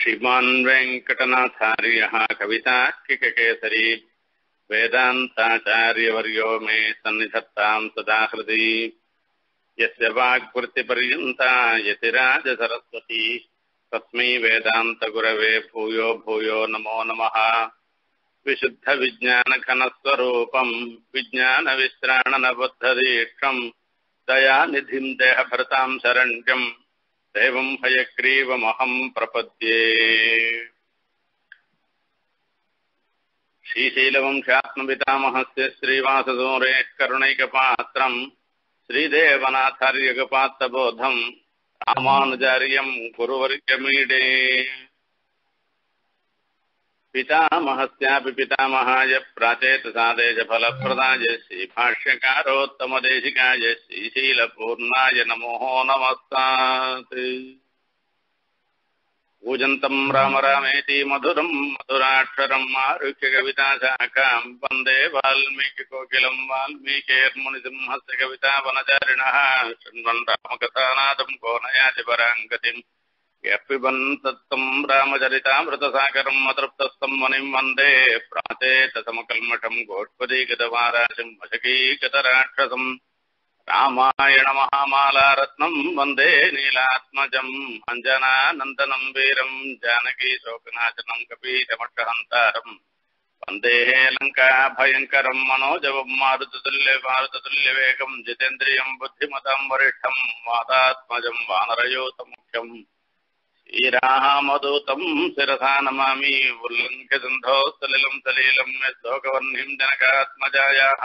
श्रीमान् वेङ्कटनाथार्यः कवितार्किककेसरी वेदान्ताचार्यवर्यो मे सन्निधत्तां सदा हृदि यस्य वाक्कृतिपर्यन्ता यतिराजसरस्वती तस्मै वेदान्तगुरवे भूयो भूयो नमो नमः। विशुद्धविज्ञानघनस्वरूपं विज्ञानविश्राणनबद्धदीक्षं दयानिधिं देहभृतां शरण्यं देवं हयग्रीवमहं प्रपद्ये। श्रीशैलवंशात्मपितामहस्य श्रीवाससूरेः करुणैकपात्रं श्रीदेवनाथार्यगपात्तबोधं रामानुजार्यं गुरुवर्यमीडे। पितामहस्यापि पितामहाय प्राचेतसादेशफलप्रदाय श्रीभाष्यकारोत्तमदेशिकाय श्रीशीलपूर्णाय नमो नमस्तात्। पूजन्तं राम रामेति मधुरं मधुराक्षरम् आरुह्य कविताशाखां वन्दे वाल्मीकिकोकिलं वाल्मीकिर्मुनिसिंहस्य कवितावनचारिणः। शृण्वन् रामकथानादं को नयाति परां गतिम् यः पिबन् तत्तं रामचरितामृतसागरम् अतृप्तस्थं मुनिं वन्दे प्राचेतसमकल्मषं गोष्पदीगतवाराशिं वशकीगतराक्षसम् रामायणमहामालारत्नं वन्दे नीलात्मजम् अञ्जनानन्दनं वीरं जानकीशोकनाशनं कपीशमक्षहन्तारम् वन्दे लङ्काभयङ्करं मनोजवं मारुततुल्यवेगं जितेन्द्रियं बुद्धिमतां वरिष्ठं वातात्मजं वानरयोतमुख्यम् श्रीरामदूतं शिरसा नमामि। उल्लङ्घ्य सिन्धोः सलीलं यशोकवर्णिं जनकात्मजायाः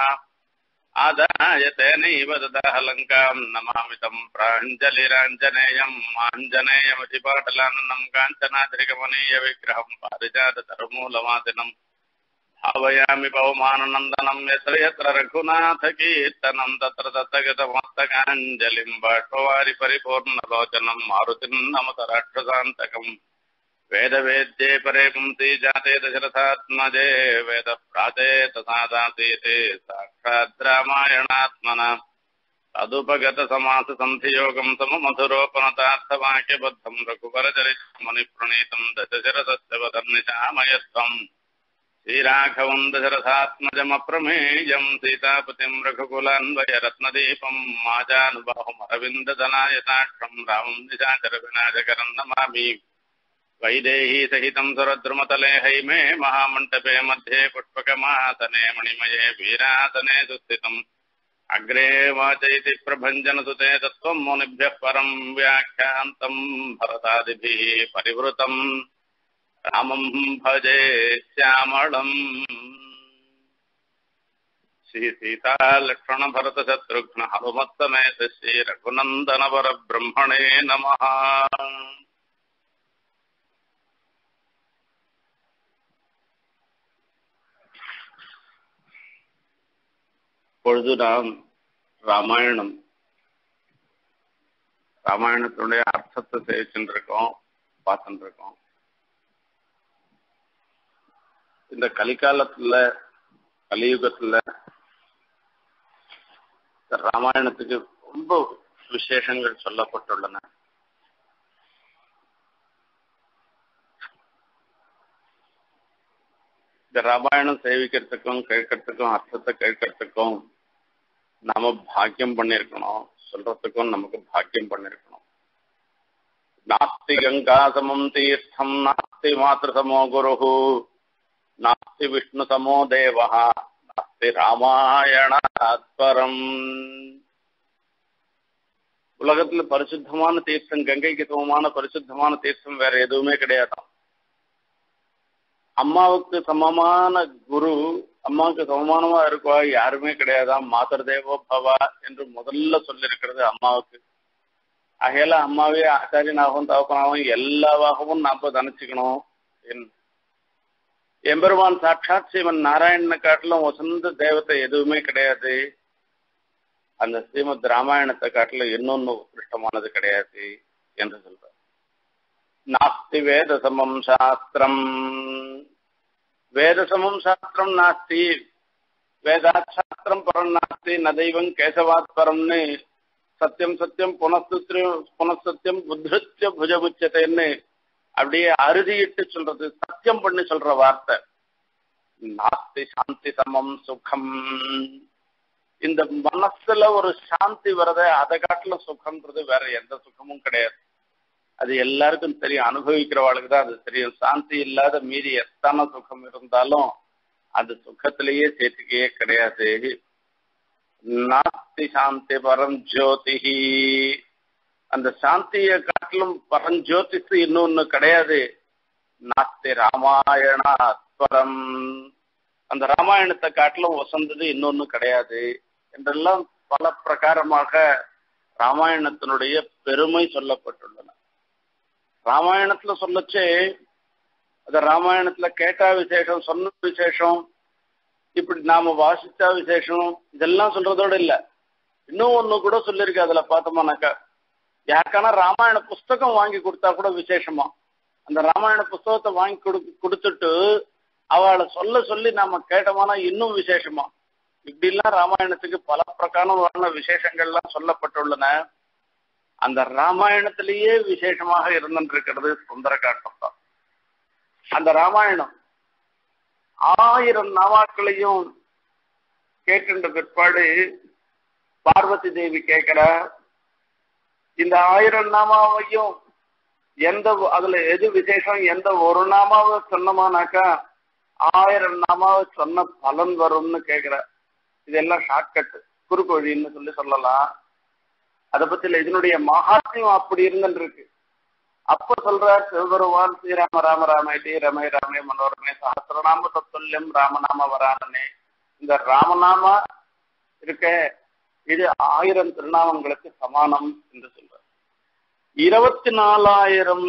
आदाय तेनैव ददाह लङ्कां नमामि तं प्राञ्जलिराञ्जनेयम् आञ्जनेयमतिपाटलाननं काञ्चनाद्रिकमनीयविग्रहं पारिजाततरुमूलवासिनं भावयामि पवमाननन्दनं यत्र यत्र रघुनाथकीर्तनं तत्र तत्तगतमस्तकाञ्जलिं बाष्पवारि परिपूर्णलोचनं मारुतिं नमत राक्षसान्तकम्। वेदवेद्ये परे पुंसि जाते दशरथात्मजे वेदप्राचेतसादासीते साक्षात् रामायणात्मना तदुपगतसमाससन्धियोगं सममधुरोपनतार्थवाक्यबद्धं रघुवरचरितं मुनिप्रणीतं दशशरथस्य वदन्निशामयत्वम्। श्रीराघवं दशरथात्मजमप्रमेयं सीतापतिं रघुकुलान्वयरत्नदीपं माजानुबाहुमरविन्ददलायताक्षं रामं निशाचरविनाशकरं नमामि। वैदेही सहितं सुरद्रुमतले हैमे महामण्डपे मध्ये पुष्पकमासने मणिमये वीरासने सुस्थितम् अग्रे वाचैति प्रभञ्जनसुते तत्त्वं मुनिभ्यः परं व्याख्यान्तं भरतादिभिः परिवृतं रामं भजे श्यामळम्। श्रीसीता लक्ष्मण भरत शत्रुघ्न हनुमत्समेत श्री रघुनन्दन परब्रह्मणे नमः। இப்பொழுது நாம் ராமாயணத்தினுடைய அர்த்தத்தை சேவிச்சுருக்கோம், பார்த்துட்டு இருக்கோம். இந்த கலியுகத்துல ராமாயணத்துக்கு ரொம்ப விசேஷங்கள் சொல்லப்பட்டுள்ளன. இந்த ராமாயணம் சேவிக்கிறதுக்கும் கேட்கறதுக்கும் அர்த்தத்தை கேட்கறதுக்கும் நாம பாக்கியம் பண்ணிருக்கணும், சொல்றதுக்கும் நமக்கு பாக்கியம் பண்ணிருக்கணும். நாஸ்தி கங்கா சமம் தீர்த்தம் நாஸ்தி மாத்ரு சமோ குரு நாஸ்தி விஷ்ணு சமோ தேவா நாஸ்தி ராமாயணாத்பரம். உலகத்துல பரிசுத்தமான தீர்த்தம், கங்கைக்கு சமமான பரிசுத்தமான தீர்த்தம் வேற எதுவுமே கிடையாதான். அம்மாவுக்கு சமமான குரு, அம்மாவுக்கு சமமானவா இருக்குவா யாருமே கிடையாதான். மாதர் தேவோ பவா என்று முதல்ல சொல்லிருக்கிறது அம்மாவுக்கு. ஆகையால அம்மாவே ஆச்சாரியனாகவும் தகப்பனாகவும் எல்லாவாகவும் நாம நினைச்சுக்கணும். எம்பெருமான் சாட்சாத் ஸ்ரீமன் நாராயணனை காட்டிலும் வசந்த தேவத்தை எதுவுமே கிடையாது. அந்த ஸ்ரீமத் ராமாயணத்தை காட்டிலும் இன்னொன்னு உத்கிருஷ்டமானது கிடையாது என்று சொல்ற. நாஸ்தி வேதசமம் சாஸ்திரம், வேதசமம் சாஸ்திரம் நாஸ்தி, வேதாத் சாஸ்திரம் பரம் நாஸ்தி, ந தெய்வம் கேசவாத் பரம்னு சத்தியம் சத்தியம் புனஸ்தத்தியம் புனஸ்தத்தியம் புத்திருத்திய புஜபுச்சத்தைன்னு அப்படியே அறுதியிட்டு சொல்றது, சத்தியம் பண்ணி சொல்ற வார்த்தை. நாஸ்தி சாந்தி சமம் சுகம். இந்த மனசுல ஒரு சாந்தி வரத, அதை காட்டுல சுகம்ன்றது வேற எந்த சுகமும் கிடையாது. அது எல்லாருக்கும் தெரியும், அனுபவிக்கிறவாளுக்கு தான் அது தெரியும். சாந்தி இல்லாத மீறி எத்தனை சுகம் இருந்தாலும் அது சுகத்திலேயே சேர்த்துக்கையே கிடையாது. நாஸ்தி சாந்தி பரஞ்சோதிஹி. அந்த சாந்தியை காட்டிலும் பரஞ்சோதிஷு இன்னொன்னு கிடையாது. நாஸ்தி ராமாயணாஸ்வரம். அந்த ராமாயணத்தை காட்டிலும் வசந்தது இன்னொன்னு கிடையாது என்றெல்லாம் பல பிரகாரமாக ராமாயணத்தினுடைய பெருமை சொல்லப்பட்டுள்ளன. ராமாயணத்துல சொல்லச்சே அத ராமாயணத்துல கேட்டா விசேஷம், சொன்ன விசேஷம், இப்படி நாம வாசிச்சா விசேஷம், இதெல்லாம் சொல்றதோட இல்ல, இன்னும் ஒண்ணு கூட சொல்லியிருக்கு. அதுல பார்த்தோம்னாக்கா, யாருக்கான ராமாயண புஸ்தகம் வாங்கி கொடுத்தா கூட விசேஷமா, அந்த ராமாயண புஸ்தகத்தை வாங்கி கொடுத்துட்டு அவளை சொல்லி நாம கேட்டோம்னா இன்னும் விசேஷமா. இப்படி எல்லாம் ராமாயணத்துக்கு பல பிரகாரமான விசேஷங்கள்லாம் சொல்லப்பட்டுள்ளன. அந்த ராமாயணத்திலேயே விசேஷமாக இருந்திருக்கிறது சுந்தரகாண்டம் தான். அந்த ராமாயணம் 1000 நாமாக்களையும் கேட்கின்ற பிற்பாடு பார்வதி தேவி கேட்கிற, இந்த 1000 நாமாவையும் அதுல எது விசேஷம், எந்த ஒரு நாமாவை சொன்னமானாக்கா 1000 நாமாவை சொன்ன பலன் வரும்னு கேட்கிற. இதெல்லாம் ஷார்ட்கட், குறுக்கு வழின்னு சொல்லலாம். அதை பத்தி இல்ல, இதனுடைய மகாத்மியம் அப்படி இருந்துருக்கு. அப்ப சொல்றார் சிவபெருமான், ஸ்ரீராம ராம ராமேதி ரமே ராமே மனோரமே சஹசிரநாம தத்துல்யம் ராமநாம வரானனே. இந்த ராமநாமா இருக்க இது 1000 திருநாமங்களுக்கு சமானம் என்று சொல்றார். 24,000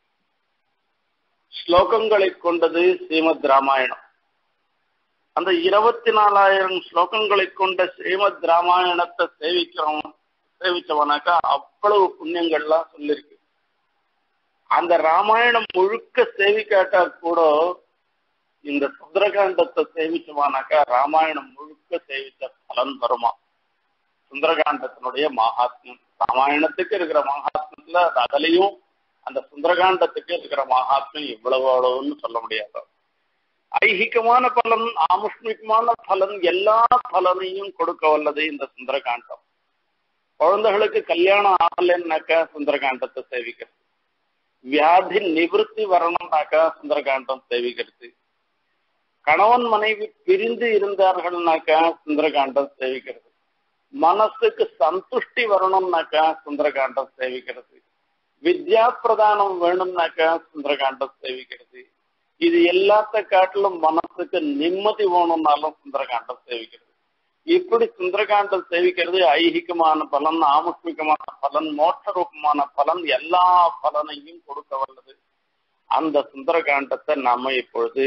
ஸ்லோகங்களை கொண்டது ஸ்ரீமத் ராமாயணம். அந்த 24,000 ஸ்லோகங்களை கொண்ட ஸ்ரீமத் ராமாயணத்தை சேவிச்சவனாக்கா அவ்வளவு புண்ணியங்கள்லாம் சொல்லிருக்கு. அந்த ராமாயணம் முழுக்க சேவிக்காட்டா கூட இந்த சுந்தரகாண்டத்தை சேவிச்சவானாக்கா ராமாயணம் முழுக்க சேவிச்ச பலன் வருமா. சுந்தரகாண்டத்தினுடைய மகாத்மியம், ராமாயணத்துக்கு இருக்கிற மகாத்மியத்துல அதுலயும் அந்த சுந்தரகாண்டத்துக்கு இருக்கிற மகாத்மியம் இவ்வளவு அவ்வளவுன்னு சொல்ல முடியாது. ஐகிகமான பலன், ஆமுஷ்மிகமான பலன், எல்லா பலனையும் கொடுக்க வல்லது இந்த சுந்தரகாண்டம். குழந்தைகளுக்கு கல்யாணம் ஆகலைன்னாக்கா சுந்தரகாண்டத்தை சேவிக்கிறது. வியாதி நிவர்த்தி வரணும்னாக்கா சுந்தரகாண்டம் சேவிக்கிறது. கணவன் மனைவி பிரிந்து இருந்தார்கள்னாக்கா சுந்தரகாண்டம் சேவிக்கிறது. மனசுக்கு சந்துஷ்டி வரணும்னாக்கா சுந்தரகாண்டம் சேவிக்கிறது. வித்யா பிரதானம் வேணும்னாக்கா சுந்தரகாண்டம் சேவிக்கிறது. இது எல்லாத்த காட்டிலும் மனசுக்கு நிம்மதி வேணும்னாலும் சுந்தரகாண்டம் சேவிக்கிறது. இப்படி சுந்தரகாண்டம் சேவிக்கிறது ஐகிகமான பலன், ஆமுஷ்மிகமான பலன், மோட்ச ரூபமான பலன், எல்லா பலனையும் கொடுக்க வல்லது. அந்த சுந்தரகாண்டத்தை நாம இப்பொழுது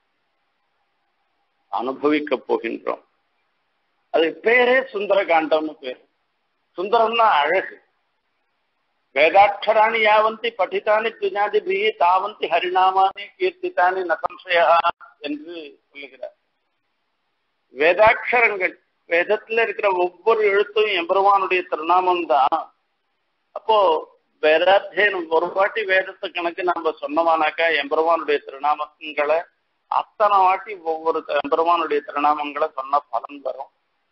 அனுபவிக்க போகின்றோம். அது பேரே சுந்தரகாண்டம்னு பேரு. சுந்தரம்னா அழகு. வேதாட்சராணி யாவந்தி படித்தானி துஞாதிபி தாவந்தி ஹரிநாமானி கீர்த்தித்தானி நசம்சயா என்று சொல்லுகிறார். வேதாட்சரங்கள், வேதத்துல இருக்கிற ஒவ்வொரு எழுத்தும் எம்பெருமானுடைய திருநாமம் தான். அப்போ வேதாத்தியனம் ஒரு வாட்டி வேதத்தை கணக்கு நம்ம சொன்னோமானாக்கா எம்பெருமானுடைய திருநாமங்களை அத்தனை வாட்டி ஒவ்வொரு எம்பெருமானுடைய திருநாமங்களை சொன்ன பலன் வரும்.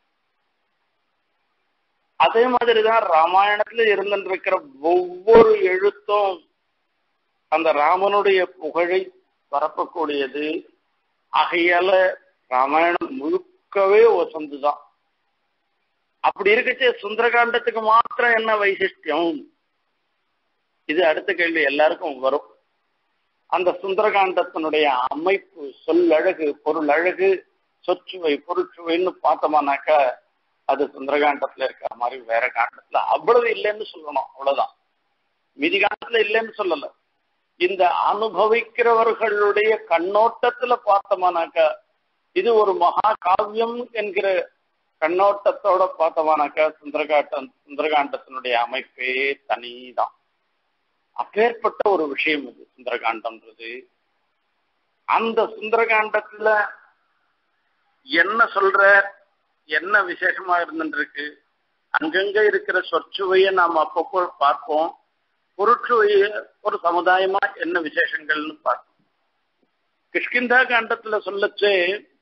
அதே மாதிரிதான் ராமாயணத்துல இருந்திருக்கிற ஒவ்வொரு எழுத்தும் அந்த ராமனுடைய புகழை பரப்பக்கூடியது. ஆகையால ராமாயணம் முழுக்கவே வசந்துதான். அப்படி இருக்கச்சே சுந்தரகாண்டத்துக்கு மாத்திரம் என்ன வைசிஷ்டியம்? இது அடுத்த கேள்வி எல்லாருக்கும் வரும். அந்த சுந்தரகாண்டத்தினுடைய அமைப்பு, சொல்லழகு, பொருள் அழகு, சொச்சுவை, பொருட்சுவைன்னு பார்த்தோமானாக்கா அது சுந்தரகாண்டத்துல இருக்கிற மாதிரி வேற காண்டத்துல அவ்வளவு இல்லைன்னு சொல்லணும். அவ்வளவுதான். மீதி காண்டத்துல இல்லைன்னு சொல்லல. இந்த அனுபவிக்கிறவர்களுடைய கண்ணோட்டத்துல பார்த்தோமானாக்கா இது ஒரு மகா காவியம் என்கிற கண்ணோட்டத்தோட பார்த்தோமானாக்கா சுந்தரகாண்டத்தினுடைய அமைப்பே தனிதான். அப்பேற்பட்ட ஒரு விஷயம் இது சுந்தரகாண்டம்ன்றது. அந்த சுந்தரகாண்டத்துல என்ன சொல்ற, என்ன விசேஷமா இருந்துருக்கு, அங்கங்க இருக்கிற சொற்சுவையை நாம் அப்பப்போ பார்ப்போம். புருஷ ஒரு சமுதாயமா என்ன விசேஷங்கள்னு பார்க்கணும். கிஷ்கிந்தா காண்டத்துல சொல்லச்சு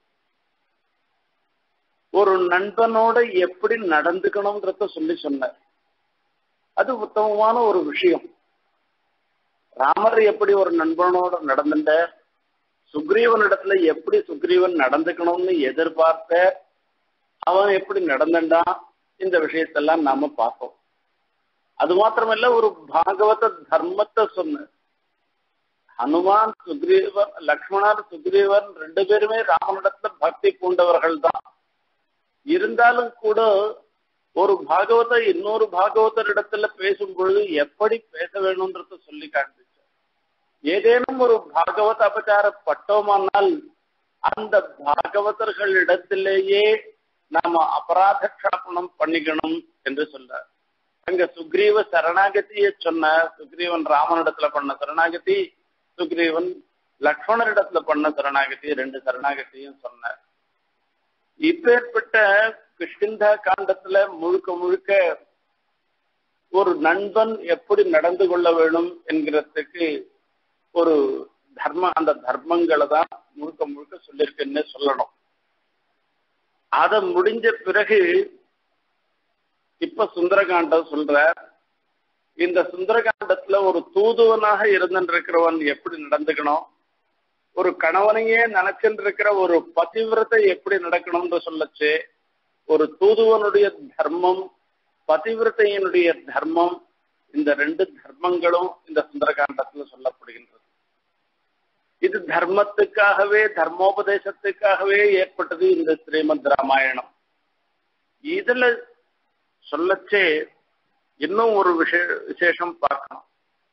ஒரு நண்பனோட எப்படி நடந்துக்கணும்ன்றத சொன்னார். அது உத்தமமான ஒரு விஷயம். ராமர் எப்படி ஒரு நண்பனோட நடந்துட்ட, சுக்ரீவனிடத்துல எப்படி சுக்ரீவன் நடந்துக்கணும்னு எதிர்பார்த்த, அவன் எப்படி நடந்துட்டான், இந்த விஷயத்தெல்லாம் நாம பார்த்தோம். அது மாத்திரமல்ல, ஒரு பாகவத தர்மத்தை சொன்ன ஹனுமான் சுக்ரீவன், லக்ஷ்மணர் சுக்ரீவன் 2 பேருமே ராமனிடத்துல பக்தி பூண்டவர்கள் தான். இருந்தாலும் கூட ஒரு பாகவத இன்னொரு பாகவதரிடத்துல பேசும் பொழுது எப்படி பேச வேணும்ன்றத சொல்லி காண்பிச்சார். ஏதேனும் ஒரு பாகவத அபச்சாரப்பட்டோமானால் அந்த பாகவதர்களிடத்திலேயே நாம அபராத க்ஷாபனம் பண்ணிக்கணும் என்று சொல்றார். அங்க சுக்ரீவ சரணாகதியை சொன்ன, சுக்ரீவன் ராமனிடத்துல பண்ண சரணாகதி, சுக்ரீவன் லக்ஷ்மணரிடத்துல பண்ண சரணாகதி, 2 சரணாகதியும் சொன்னார். இப்பேற்பட்ட கிஷ்கிந்தா காண்டத்துல முழுக்க முழுக்க ஒரு நண்பன் எப்படி நடந்து கொள்ள வேணும் என்கிறதுக்கு ஒரு தர்மம், அந்த தர்மங்களை தான் முழுக்க முழுக்க சொல்லியிருக்குன்னு சொல்லணும். அத முடிஞ்ச பிறகு இப்ப சுந்தரகாண்டம் சொல்ற. இந்த சுந்தரகாண்டத்துல ஒரு தூதுவனாக இருந்திருக்கிறவன் எப்படி நடந்துக்கணும், ஒரு கணவனையே நினைச்சுட்டு இருக்கிற ஒரு பதிவிரத்தை எப்படி நடக்கணும்னு சொல்லச்சு. ஒரு தூதுவனுடைய தர்மம், பதிவிரத்தையினுடைய தர்மம், இந்த 2 தர்மங்களும் இந்த சுந்தரகாண்டத்துல சொல்லப்படுகின்றது. இது தர்மத்துக்காகவே, தர்மோபதேசத்துக்காகவே ஏற்பட்டது இந்த ஸ்ரீமத் ராமாயணம். இதுல சொல்லச்சே இன்னும் ஒரு விசேஷம் பார்க்கணும்.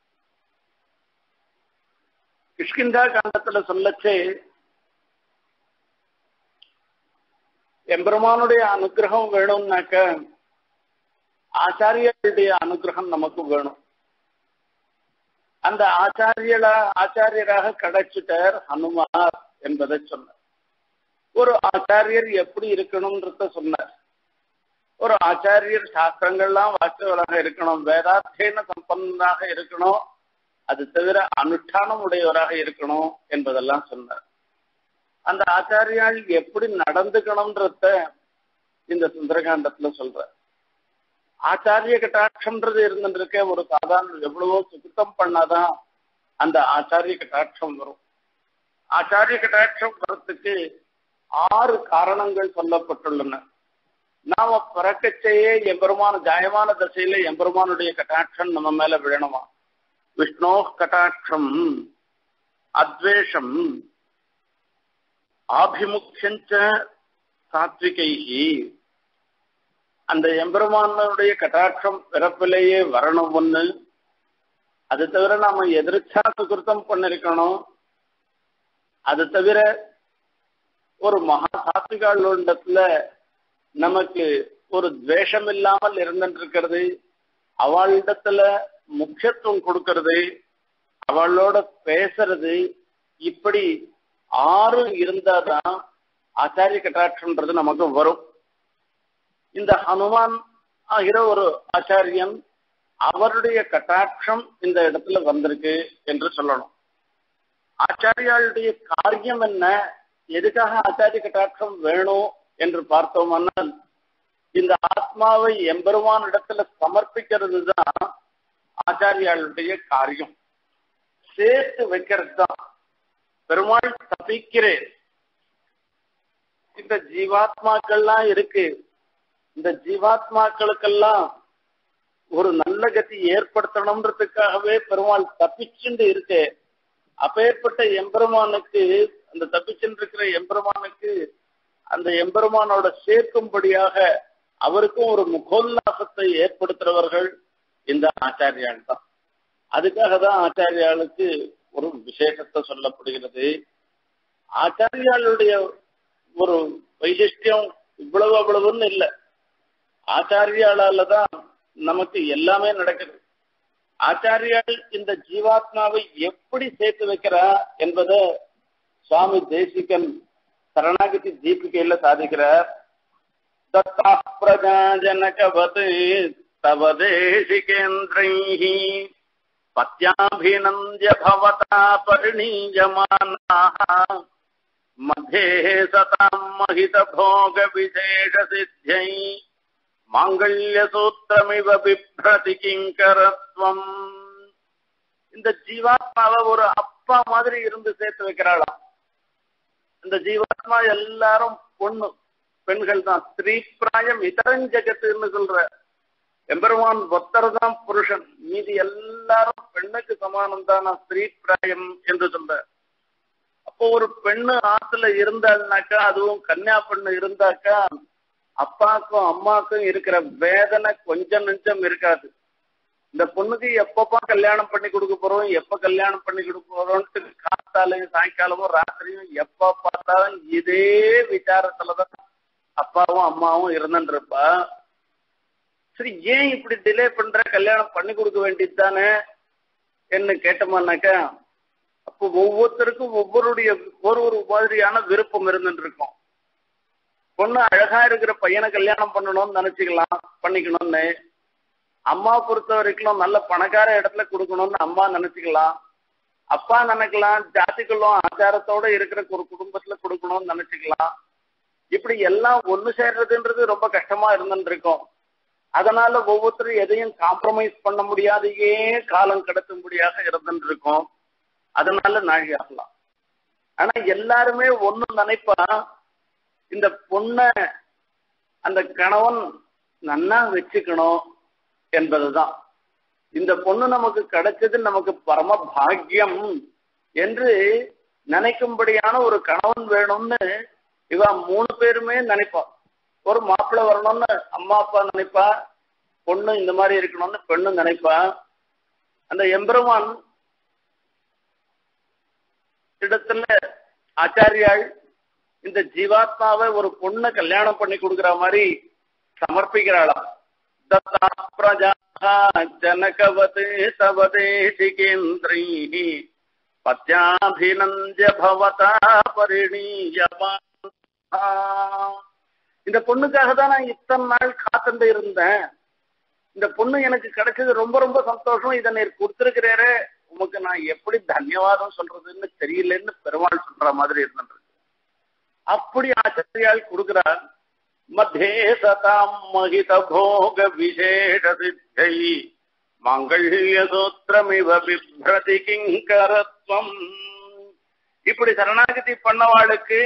கிஷ்கிந்தா காண்டத்துல சொல்லச்சே எம்பெருமானுடைய அனுகிரகம் வேணும்னாக்க ஆச்சாரியருடைய அனுகிரகம் நமக்கு வேணும். அந்த ஆச்சாரியராக கிடைச்சிட்டார் ஹனுமார் என்பதை சொன்னார். ஒரு ஆச்சாரியர் எப்படி இருக்கணும்ன்றத சொன்னார். ஒரு ஆச்சாரியர் சாஸ்திரங்கள்லாம் வாக்கியவராக இருக்கணும், வேதாத்தியன சம்பந்தனாக இருக்கணும், அது தவிர அனுஷ்டானம் உடையவராக இருக்கணும் என்பதெல்லாம் சொன்னார். அந்த ஆச்சாரியால் எப்படி நடந்துக்கணும்ன்றத இந்த சுந்தரகாண்டத்துல சொல்ற. ஆச்சாரிய கட்டாட்சம்ன்றது இருந்துருக்க, ஒரு சாதாரண எவ்வளவோ சுத்தம் பண்ணாதான் அந்த ஆச்சாரிய கட்டாட்சம் வரும். ஆச்சாரிய கட்டாட்சம் வரத்துக்கு 6 காரணங்கள் சொல்லப்பட்டுள்ளன. நாம பிறக்கச்சேயே எம்பெருமான ஜாயமான தசையில எம்பெருமானுடைய கட்டாட்சம் நம்ம மேல விழணுமா. விஷ்ணோ கட்டாட்சம் அத்வேஷம் ஆபிமுக்கியஞ்ச சாத்விகைஹி. அந்த எம்பெருமானுடைய கட்டாட்சம் பிறப்பிலேயே வரணும் ஒண்ணு. அது தவிர நாம எதிர்ச்சா சுகிருத்தம் பண்ணிருக்கணும். அது தவிர ஒரு மகா சாத்விகாளத்துல நமக்கு ஒரு துவேஷம் இல்லாமல் இருந்துருக்கிறது, அவளிடத்துல முக்கியத்துவம் கொடுக்கறது, அவளோட பேசுறது, இப்படி 6 இருந்தாதான் ஆச்சாரிய கட்டாட்சம்ன்றது நமக்கு வரும். இந்த ஹனுமான் ஆகிற ஒரு ஆச்சாரியன், அவருடைய கட்டாட்சம் இந்த இடத்துல வந்திருக்கு என்று சொல்லணும். ஆச்சாரியாளுடைய காரியம் என்ன, எதுக்காக ஆச்சாரிய கட்டாட்சம் வேணும் என்று பார்த்தோம்னால், இந்த ஆத்மாவை எம்பெருமான் இடத்துல சமர்ப்பிக்கிறது தான் ஆச்சாரியாளுடைய காரியம். சேர்த்து வைக்கிறது தான். பெருமாள் தப்பிக்கிறேன், இந்த ஜீவாத்மாக்கள்லாம் இருக்கு, இந்த ஜீவாத்மாக்களுக்கெல்லாம் ஒரு நல்ல கதி ஏற்படுத்தணும்ன்றதுக்காகவே பெருமாள் தப்பிச்சுண்டு இருக்கு. அப்பேற்பட்ட எம்பெருமானுக்கு, அந்த தப்பிச்சுட்டு இருக்கிற எம்பெருமானுக்கு அந்த எம்பெருமானோட சேர்க்கும்படியாக அவருக்கும் ஒரு முகோல்லாசத்தை ஏற்படுத்துறவர்கள் இந்த ஆச்சாரியால் தான். அதுக்காக தான் ஆச்சாரியாளுக்கு ஒரு விசேஷத்தை சொல்லப்படுகிறது. ஆச்சாரியாளுடைய ஒரு வைசிஷ்டியம் இவ்வளவு அவ்வளவுன்னு இல்லை. ஆச்சாரியாளால தான் நமக்கு எல்லாமே நடக்குது. ஆச்சாரியால் இந்த ஜீவாத்மாவை எப்படி சேர்த்து வைக்கிறா என்பதை சுவாமி தேசிகன் சரணாகதி தீபிகையில சாதிக்கிறார். தத்தா பிரஜாஜனகவத் தவ தேசிகேந்திரைஹி பத்யாபிநந்திய பவதா பரிணீயமானாः மத்தியே சதாம் மஹித போக விசேஷ சித்யை மாங்கல்ய சூத்திரமிவ பிப்ரதி கிங்கரத்வம். இந்த ஜீவாத்மாவை ஒரு அப்பா மாதிரி இருந்து சேர்த்து வைக்கிறாளாம். இந்த ஜீவாத்மா எல்லாரும் பெண்கள் தான். ஸ்திரீ பிராயம் இதரஞ்சகத்துன்னு சொல்ற எம்பெருமான் ஒத்தர் தான் புருஷன், மீதி எல்லாரும் பெண்ணுக்கு சமானம் தான் ஸ்திரீ பிராயம் என்று சொல்ற. அப்போ ஒரு பெண்ணு ஆத்துல இருந்தாள்னாக்கா, அதுவும் கன்னியா பெண்ணு இருந்தாக்கா, அப்பாக்கும் அம்மாக்கும் இருக்கிற வேதனை கொஞ்சம் நெஞ்சம் இருக்காது. இந்த பொண்ணுக்கு எப்பப்பா கல்யாணம் பண்ணி கொடுக்க போறோம், எப்ப கல்யாணம் பண்ணி கொடுக்க போறோம்ட்டு காத்தாலையும் சாயங்காலமும் ராத்திரியும் எப்ப பார்த்தாலும் இதே விசாரத்துலதான் அப்பாவும் அம்மாவும் இருந்துருப்பா. சரி, ஏன் இப்படி டிலே பண்ற, கல்யாணம் பண்ணி கொடுக்க வேண்டியது தானே என்ன கேட்டோம்னாக்கா, அப்போ ஒவ்வொருத்தருக்கும் ஒரு மாதிரியான விருப்பம் இருந்துட்டு இருக்கும். பொண்ணு அழகா இருக்கிற பையனை கல்யாணம் பண்ணணும்னு நினைச்சுக்கலாம், பண்ணிக்கணும்னு. அம்மா பொறுத்த வரைக்கும் நல்ல பணக்கார இடத்துல கொடுக்கணும்னு அம்மா நினைச்சுக்கலாம். அப்பா நினைக்கலாம் ஜாதிகளும் ஆச்சாரத்தோட இருக்கிற ஒரு குடும்பத்துல கொடுக்கணும்னு நினைச்சுக்கலாம். இப்படி எல்லாம் ஒண்ணு சேர்றதுன்றது ரொம்ப கஷ்டமா இருந்துட்டு இருக்கும். அதனால ஒவ்வொருத்தரும் எதையும் காம்ப்ரமைஸ் பண்ண முடியாதையே காலம் கடத்தும்படியாக இருந்துட்டு இருக்கும். அதனால நாழி ஆகலாம். ஆனா எல்லாருமே ஒண்ணு நினைப்பா, இந்த பொண்ண அந்த கணவன் நன்னா வச்சுக்கணும் என்பதுதான். இந்த பொண்ணு நமக்கு கிடைச்சது நமக்கு பரம பாக்கியம் என்று நினைக்கும்படியான ஒரு கணவன் வேணும்னு இவ 3 பேருமே நினைப்பா. ஒரு மாப்பிள்ளை வரணும்னு அம்மா அப்பா நினைப்பா, பொண்ணு இந்த மாதிரி இருக்கணும்னு பெண்ணு நினைப்பா. அந்த எம்பெருமான் இடத்துல ஆச்சாரியாள் இந்த ஜீவாத்மாவை ஒரு பொண்ணை கல்யாணம் பண்ணி கொடுக்குற மாதிரி சமர்ப்பிக்கிறாளாம். தத்தா பிரஜா ஜனகவதே தவதேசிகேந்திரைஹி பத்யாபிநந்திய பவதா பரிணீயமானாः. இந்த பொண்ணுக்காக தான் நான் இத்தனை நாள் காத்துட்டு இருந்தேன். இந்த பொண்ணு எனக்கு கிடைச்சது ரொம்ப ரொம்ப சந்தோஷம். இதை நீர் கொடுத்திருக்கிறேரே, உமக்கு நான் எப்படி தன்யவாதம் சொல்றதுன்னு தெரியலன்னு பெருமாள் சொல்ற மாதிரி இருந்துருக்கு. அப்படி ஆச்சாரியால் கொடுக்கிறார். மத்தியே சதாம் மஹித போக விசேஷ சித்தை மாங்கல்ய சூத்திரமிவ பிப்ரதி கிங்கரத்வம். இப்படி சரணாகதி பண்ணவாளுக்கு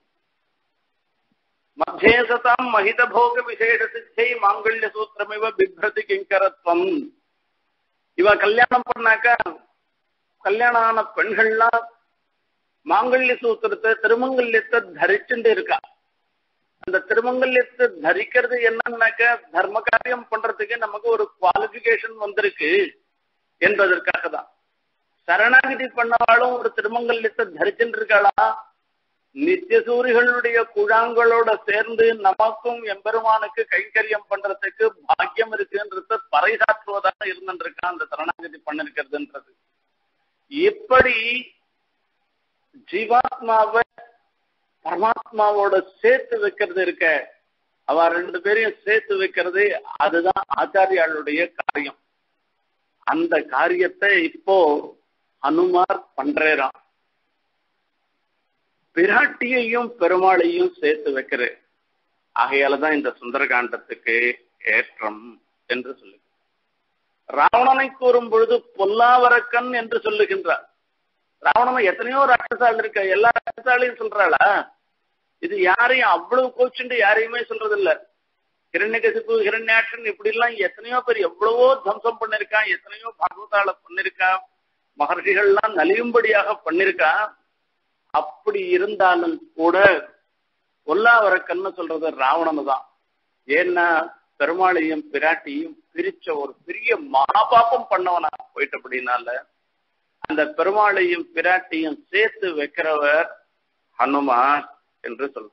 மத்தியே சதாம் மஹித போக விசேஷ சித்தை மாங்கல்ய சூத்திரமிவ பிப்ரதி கிங்கரத்வம். இவ கல்யாணம் பண்ணாக்கா, கல்யாணம் ஆன பெண்கள்லாம் மாங்கல்ய சூத்திரத்தை திருமங்கல்யத்தை தரிச்சுட்டு இருக்கா. அந்த திருமங்கல்யத்தை தரிக்கிறது என்னன்னாக்க, தர்ம காரியம் பண்றதுக்கு நமக்கு ஒரு குவாலிபிகேஷன் வந்திருக்கு என்பதற்காக தான். சரணாகதி பண்ணவாளும் ஒரு திருமங்கல்யத்தை தரிச்சுட்டு இருக்காளா, நித்தியசூரிகளுடைய குழாங்களோட சேர்ந்து நமக்கும் எம்பெருமானுக்கு கைங்கரியம் பண்றதுக்கு பாக்கியம் இருக்குன்றத பறைசாற்றுவதாக இருந்துட்டு இருக்கா அந்த சரணாகதி பண்ணிருக்கிறதுன்றது. இப்படி ஜீவாத்மாவை பரமாத்மாவோட சேர்த்து வைக்கிறது இருக்க, அவ 2 பேரையும் சேர்த்து வைக்கிறது, அதுதான் ஆச்சாரியாளுடைய காரியம். அந்த காரியத்தை இப்போ ஹனுமார் பண்றாராம். பிராட்டியையும் பெருமாளையும் சேர்த்து வைக்கிற ஆகையாலதான் இந்த சுந்தரகாண்டத்துக்கு ஏற்றம் என்று சொல்லு. ராவணனை கூறும் பொழுது பொல்லாவரக்கன் என்று சொல்லுகின்றார். ராவணன் எத்தனையோ ராட்சசால் இருக்க, எல்லா ராட்சசாலையும் சொல்றாளா? இது யாரையும் அவ்வளவு கோச்சுண்டு யாரையுமே சொல்றது இல்ல. ஹிரண்யகசிப்பு, ஹிரண்யாட்சன் இப்படி எல்லாம் எத்தனையோ பேர் எவ்வளவோ தம்சம் பண்ணிருக்கான், எத்தனையோ பாகவதால பண்ணிருக்கான், மகர்ஷிகள்லாம் நலியும்படியாக பண்ணிருக்கான். அப்படி இருந்தாலும் கூட பொல்லாவரக்கன்னு சொல்றது ராவணனு தான். ஏன்னா பெருமாளையும் பிராட்டியும் பிரிச்ச ஒரு பெரிய மகாபாபம் பண்ணவனா போயிட்டு, அப்படின்னால அந்த பெருமாளையும் பிராட்டியும் சேர்த்து வைக்கிறவர் ஹனுமான் என்று சொல்ற.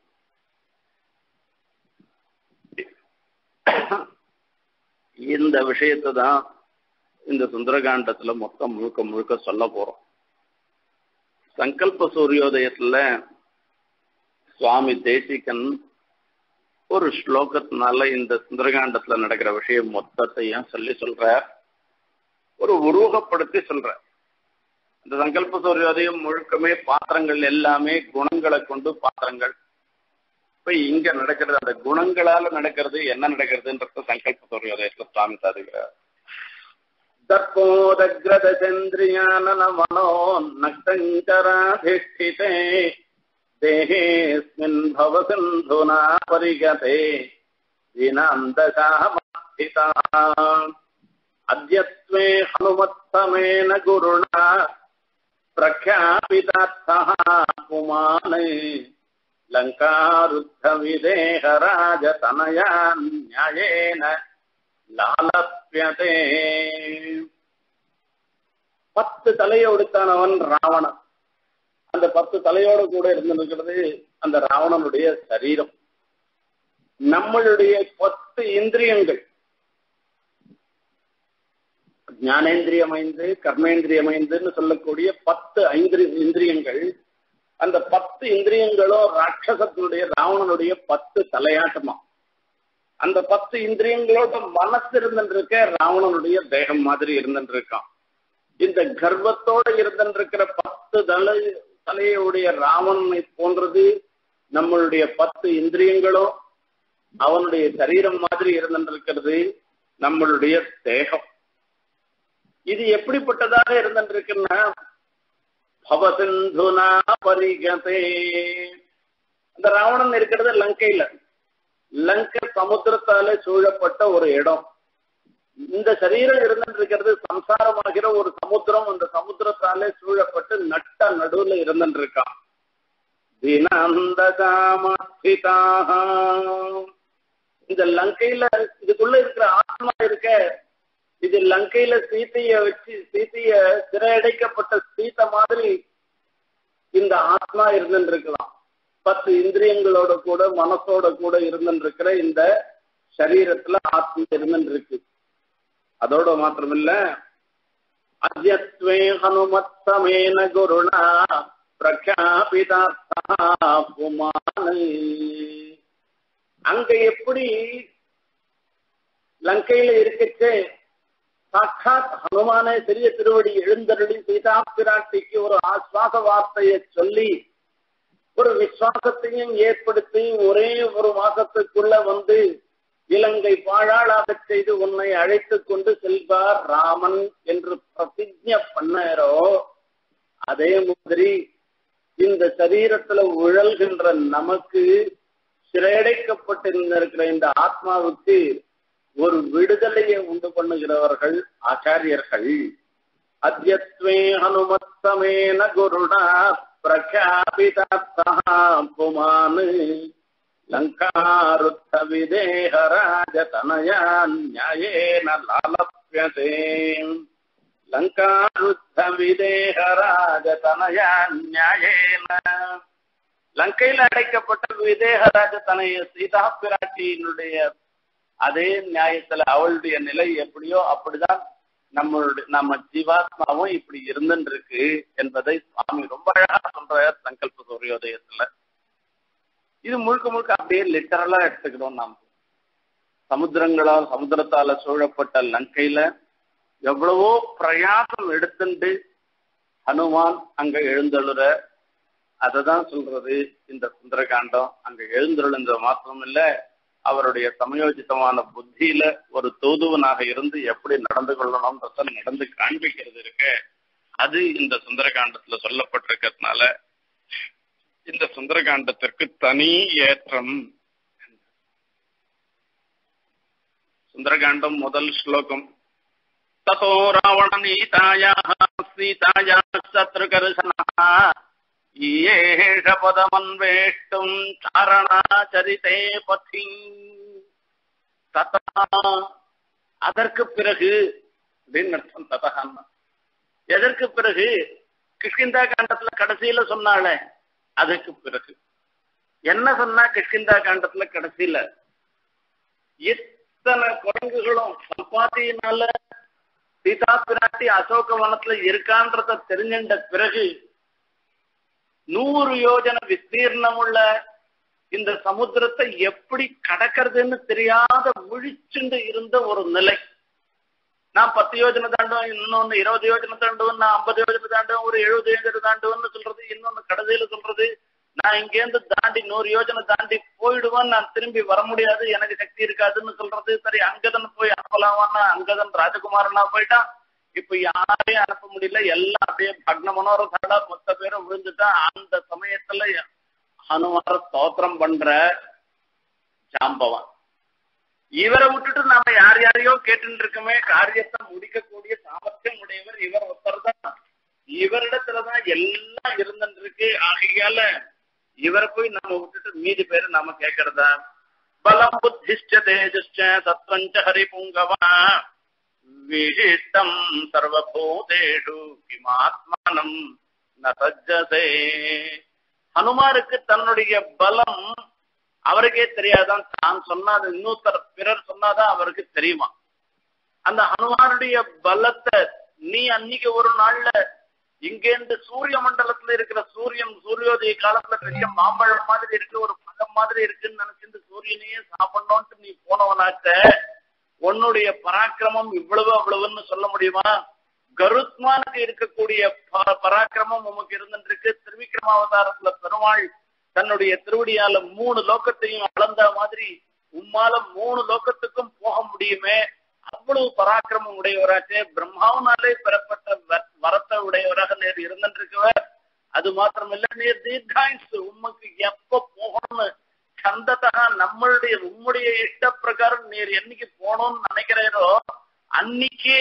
இந்த விஷயத்தை தான் இந்த சுந்தரகாண்டத்துல மொத்தம் முழுக்க முழுக்க சொல்ல போறோம். சங்கல்ப சூரியோதயத்துல சுவாமி தேசிகன் ஒரு ஸ்லோகத்தினால இந்த சுந்தரகாண்டத்துல நடக்கிற விஷயம் மொத்தத்தையும் சொல்ற. ஒரு உருவகப்படுத்தி சொல்ற. இந்த சங்கல்ப சூரியோதயம் முழுக்கமே பாத்திரங்கள் எல்லாமே குணங்களை கொண்டு பாத்திரங்கள். இப்ப இங்க நடக்கிறது அந்த குணங்களால நடக்கிறது, என்ன நடக்கிறதுன்றது சங்கல்ப சூரியோதயத்துல சுவாமி சாதிக்கிறார். தற்போதக்ரதேந்திரியான மனோ நக்தங்கராதிஷ்டிதே தேஹேஸ்மின் பவசிந்துனா பரிகதே தினாந்தசாமஸ்திதா அத்யத்வே ஹனுமத்தமேன குருணா பிரக்யாபிதார்த்தः புமானே லங்காருத்த விதேஹ ராஜதனயா ந்யாயேன லாலப்யதே. 10 தலையோடுத்தானவன் ராவணன். அந்த 10 தலையோடு கூட இருந்திருக்கிறது அந்த ராவணனுடைய சரீரம். நம்மளுடைய 10 இந்திரியங்கள், ஞானேந்திரியமைந்து கர்மேந்திரியமைந்துன்னு சொல்லக்கூடிய 10 இந்திரியங்கள், அந்த 10 இந்திரியங்களும் ராட்சசத்தினுடைய ராவணனுடைய 10 தலையாட்டமா. அந்த 10 இந்திரியங்களோட மனசு இருந்துருக்க ராவணனுடைய தேகம் மாதிரி இருந்துருக்கான். இந்த கர்வத்தோட இருந்திருக்கிற 10 தலையுடைய ராவணனை போன்றது நம்மளுடைய 10 இந்திரியங்களும் அவனுடைய சரீரம் மாதிரி இருந்திருக்கிறது நம்மளுடைய தேகம். இது எப்படிப்பட்டதாக இருந்திருக்குன்னா பவசிந்துனா பரிகதே. அந்த ராவணன் இருக்கிறது லங்கையில. லங்கை சமுத்திரத்தால சூழப்பட்ட ஒரு இடம். இந்த சரீரம் இருந்திருக்கிறது சம்சாரமாகிற ஒரு சமுத்திரம். அந்த சமுத்திரத்தாலே சூழப்பட்டு நட்ட நடுவுல இருந்திருக்கான். இந்த லங்கையில இதுக்குள்ள இருக்கிற ஆத்மா இருக்க, இது லங்கையில சீத்தைய வச்சு சீத்தைய சிறையடைக்கப்பட்ட சீத்தை மாதிரி இந்த ஆத்மா இருந்துருக்கலாம். 10 இந்திரியங்களோட கூட மனசோட கூட இருந்துருக்கிற இந்த சரீரத்துல ஆத்மா இருந்துருக்கு. அதோட மாத்திரமில்ல, அத்யத்வே ஹனுமத்தமேன குருணா பிரக்யாபிதார்த்தா புமானே. அங்க எப்படி லங்கையில இருக்கச்சே சாட்சாத் ஹனுமானே சிறிய திருவடி எழுந்தருளி சீதா பிராட்டிக்கு ஒரு ஆஸ்வாச வார்த்தையை சொல்லி ஒரு விசுவாசத்தையும் ஏற்படுத்தி ஒரே ஒரு மாசத்துக்குள்ள வந்து இலங்கை பாழாளாக செய்து உன்னை அழைத்து கொண்டு செல்வார் ராமன் என்று பிரதிஜ்ஞை பண்ணாரோ, அதே மாதிரி இந்த சரீரத்துல உழல்கின்ற நமக்கு சிறையடைக்கப்பட்டிருந்திருக்கிற இந்த ஆத்மாவுக்கு ஒரு விடுதலையை உண்டு பண்ணுகிறவர்கள் ஆச்சாரியர்கள். அத்யத்வே ஹனுமத்தமேன குருணா பிரக்யாபிதார்த்தா புமான் லங்காருத்த விதேஹ ராஜதனயா ந்யாயேன லாலப்யதே. லங்காருத்த விதேஹ ராஜதனயா ந்யாயேன. லங்கையில் அடைக்கப்பட்ட விதேஹ ராஜதனய சீதா பிராட்டியினுடைய அதே நியாயத்துல அவளுடைய நிலை எப்படியோ அப்படிதான் நம்ம ஜீவாத்மாவும் இப்படி இருந்துருக்கு என்பதை சுவாமி ரொம்ப அழகா சொல்ற சங்கல்ப சூரியோதயத்துல. இது முழுக்க முழுக்க அப்படியே லிட்டரலா எடுத்துக்கிறோம். நாம் சமுத்திரத்தால சூழப்பட்ட லங்கையில எவ்வளவோ பிரயாசம் எடுத்துட்டு ஹனுமான் அங்க எழுந்தழுற, அததான் சொல்றது இந்த சுந்தரகாண்டம். அங்க எழுந்தருளுன்ற மாத்திரம் இல்ல, அவருடைய சமயோஜிதமான புத்தியில ஒரு தூதுவனாக இருந்து எப்படி நடந்து கொள்ளணும்ன்றத நடந்து காண்பிக்கிறது இருக்கு. அது இந்த சுந்தரகாண்டத்துல சொல்லப்பட்டிருக்கிறதுனால இந்த சுந்தரகாண்டத்திற்கு தனி ஏற்றம். சுந்தரகாண்டம் முதல் ஸ்லோகம். ததோ ராவண நீதாயாஹ சீதாயாஹ சத்ருகர்ஷனஹ ஈயேஷ பதமன்வேஷ்டும் சாரணாச்சரிதே பதி. ததா அதற்கு பிறகு அப்படின்னு அர்த்தம். ததகான்னா எதற்கு பிறகு? கிஷ்கிந்தா காண்டத்துல கடைசியில சொன்னாலே அதுக்கு பிறகு என்ன சொன்னா? கிஷ்கிந்தா காண்டத்துல கடைசியில இத்தனை குரங்குகளும் சம்பாத்தியினால சீதா பிராட்டி அசோக வனத்துல இருக்கான்றத தெரிஞ்சின்ற பிறகு 100 யோஜன விஸ்தீர்ணமுள்ள இந்த சமுத்திரத்தை எப்படி கடக்கிறதுன்னு தெரியாத முழிச்சுண்டு இருந்த ஒரு நிலை. நான் 10 யோஜனை தாண்டுவேன், இன்னொன்னு 20 யோஜனை தாண்டுவேன், நான் 50 யோஜனை தாண்டுவேன், ஒரு 70 யோஜனை தாண்டுவேன்னு சொல்றது, இன்னொன்னு கடைசியில சொல்றது நான் இங்கேருந்து தாண்டி 100 யோஜனை தாண்டி போயிடுவேன், நான் திரும்பி வர முடியாது, எனக்கு சக்தி இருக்காதுன்னு சொல்றது. சரி, அங்கதன் போய் அனுப்பலாமான்னா அங்கதன் ராஜகுமாரனா போயிட்டான். இப்ப யாரையும் அனுப்ப முடியல, எல்லாம் அப்படியே பக்ன மனோரதா மொத்த பேரும் விழுந்துட்டா. அந்த சமயத்துல ஹனுமார ஸ்தோத்திரம் பண்ற ஜாம்பவான், இவரை விட்டுட்டு நாம யார் யாரையோ கேட்டு இருக்கமே, காரியத்தை முடிக்கக்கூடிய சாமர்த்தியம் உடையவர் இவர் ஒருத்தர் தான். இவரிடத்துலதான் எல்லாம் இருந்துருக்கு. ஆகையால இவரை போய் நம்ம விட்டுட்டு மீதி பேரு நாம கேட்கறதா? பலம் புத்திஷ்ட தேஜஸ்ச சத்வஞ்ச ஹரிபுங்கவா விசிஷ்டம் சர்வபூதேஷு கிமாத்மானம் ந சஜ்ஜதே. ஹனுமாருக்கு தன்னுடைய பலம் அவருக்கே தெரியாதான். தான் சொன்னாது இன்னொருத்தர் பிறர் சொன்னாதான் அவருக்கு தெரியுமா. அந்த ஹனுமானுடைய பலத்தை நீ அன்னைக்கு ஒரு நாள்ல இங்கேருந்து சூரிய மண்டலத்துல இருக்கிற சூரியன் சூரியோதய காலத்துல பெரிய மாம்பழம் மாதிரி இருக்கு, ஒரு பழம் மாதிரி இருக்குன்னு நினைச்சிட்டு சூரியனையே சாப்பிடணும்ட்டு நீ போனவனாக்க உன்னுடைய பராக்கிரமம் இவ்வளவு அவ்வளவுன்னு சொல்ல முடியுமா? கருத்மானுக்கு இருக்கக்கூடிய பராக்கிரமம் உமக்கு இருந்துருக்கு. திருவிக்ரமாவதாரத்துல பெருமாள் தன்னுடைய திருவடியால 3 லோகத்தையும் அளந்த மாதிரி உம்மால 3 லோகத்துக்கும் போக முடியுமே, அவ்வளவு பராக்கிரமம் உடையவராச்சே. பிரம்மாவனாலே பெறப்பட்ட வரத்தை உடையவராக நேர் இருந்துருக்கவர். அது மாத்திரமில்ல, நீர் தீர்காயுசு, உமக்கு எப்ப போகணும்னு சந்ததா நம்மளுடைய உம்முடைய இஷ்ட பிரகாரம் நீர் என்னைக்கு போகணும்னு நினைக்கிறீரோ அன்னைக்கு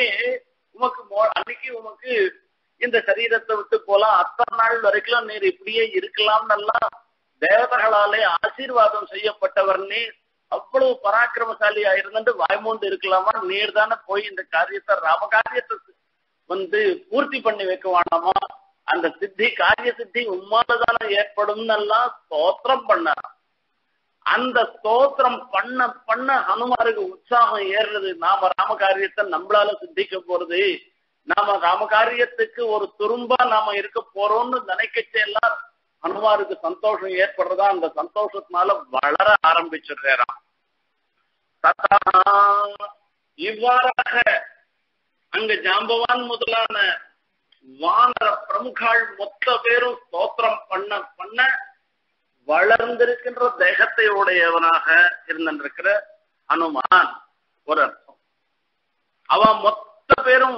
உமக்கு இந்த சரீரத்தை விட்டு போலாம், அத்தனை நாள் வரைக்கும் நீர் இப்படியே இருக்கலாம்னு எல்லாம் தேவர்களாலே ஆசீர்வாதம் செய்யப்பட்டவர் நீர். அவ்வளவு பராக்கிரமசாலியா இருந்துட்டு வாய்மூண்டு இருக்கலாமா? நீர் தானே போய் இந்த காரியத்தை ராமகாரியத்தை பூர்த்தி பண்ணி வைக்க வேணாமா? அந்த சித்தி காரிய சித்தி உம்மாலதான ஏற்படும் எல்லாம் ஸ்தோத்திரம் பண்ணார். அந்த ஸ்தோத்திரம் பண்ண பண்ண ஹனுமாருக்கு உற்சாகம் ஏறுறது. நாம ராமகாரியத்தை நம்மளால சித்திக்க போறது, நாம ராமகாரியத்துக்கு ஒரு துரும்பா நாம இருக்க போறோம்னு நினைக்கச்செல்லாம் ஹனுமாருக்கு சந்தோஷம் ஏற்படுறதா. அந்த சந்தோஷத்தினால வளர ஆரம்பிச்சிடுறாராம். இவ்வாறாக அங்க ஜாம்பவான் முதலான வானர பிரமுகாள் மொத்த பேரும் ஸ்தோத்திரம் பண்ண பண்ண வளர்ந்திருக்கின்ற தேகத்தை உடையவனாக இருந்திருக்கிற ஹனுமான் ஒரு அர்த்தம். அவன் மொத்த பேரும்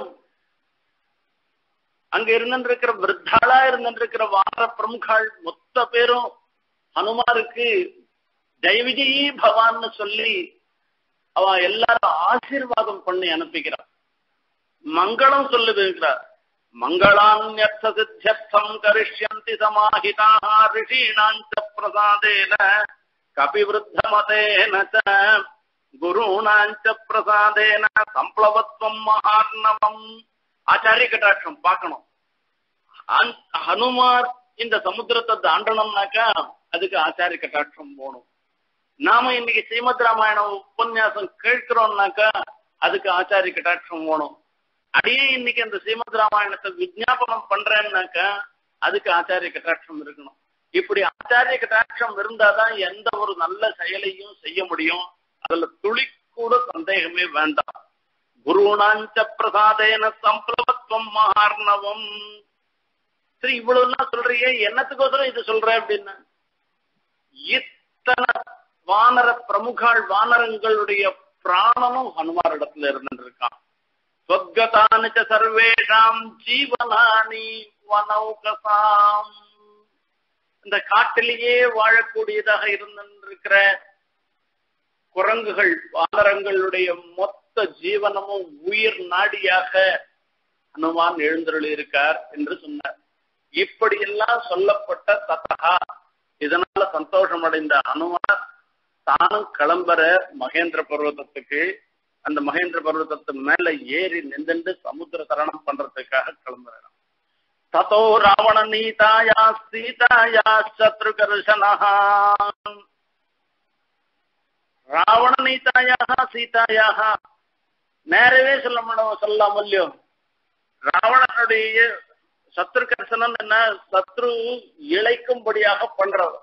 அங்க இருந்திருக்கிற விருத்தாளா இருந்திருக்கிற வானர பிரமுகாள் மொத்த பேரும் ஹனுமாருக்கு ஜெய விஜயி பவான்னு சொல்லி அவன் எல்லாரும் ஆசீர்வாதம் பண்ணி அனுப்பிக்கிறான். மங்களம் சொல்லுகிறார். மங்களான்யர்த்த சித்தியர்த்தம் கரிஷ்யந்தி சமாஹிதாः ரிஷீணாஞ்ச பிரசாதேன கபிவிருத்தமதேன ச குருணாஞ்ச பிரசாதேன சம்ப்ளவத்வம் மகார்ணவம். ஆச்சாரிய கட்டாட்சம் பார்க்கணும். ஹனுமார் இந்த சமுத்திரத்தை தாண்டணும்னாக்கா அதுக்கு ஆச்சாரிய கட்டாட்சம் போகணும். நாம இன்னைக்கு ஸ்ரீமத் ராமாயணம் உபன்யாசம் கேட்கிறோம்னாக்கா அதுக்கு ஆச்சாரிய கட்டாட்சம் போகணும். அடியே இன்னைக்கு அந்த ஸ்ரீமத் ராமாயணத்தை விஜாபனம் பண்றேன்னாக்கா அதுக்கு ஆச்சாரிய கட்டாட்சம் இருக்கணும். இப்படி ஆச்சாரிய கட்டாட்சம் இருந்தாதான் எந்த ஒரு நல்ல செயலையும் செய்ய முடியும். அதுல துளி கூட சந்தேகமே வேண்டாம். குருணாஞ்ச பிரசாதேன சம்பிரவத்வம் மகார்ணவம். சரி, இவ்வளவு எல்லாம் சொல்றீங்க, என்னத்துக்கோசரம் இது சொல்ற அப்படின்னா, இத்தனை வானர பிரமுகாள் வானரங்களுடைய பிராணமும் ஹனுமார் இடத்துல இருந்துருக்கான். ஸ்வர்கதானி ச சர்வேஷாம் ஜீவனானி வனௌகசாம். இந்த காட்டிலேயே வாழக்கூடியதாக இருந்திருக்கிற குரங்குகள் வானரங்களுடைய மொத்த ஜீவனமும் உயிர் நாடியாக ஹனுமான் எழுந்தருளி இருக்கார் என்று சொன்னார். இப்படியெல்லாம் சொல்லப்பட்ட தத்தகா இதனால சந்தோஷம் அடைந்த ஹனுமான் தானும் கிளம்புற மகேந்திர பர்வதத்துக்கு. அந்த மகேந்திர பர்வதத்து மேல ஏறி நின்று சமுத்திர தரணம் பண்றதுக்காக கிளம்புறான். ததோ ராவண நீதாயா சீதாயா சத்ருகர்ஷனஹ. ராவண நீதாயாக சீதாயாக நேரவே சொல்லலாம் இல்லையோ. ராவணனுடைய சத்ருகர்ஷனன் என்ன, சத்ரு இழைக்கும்படியாக பண்றவர்.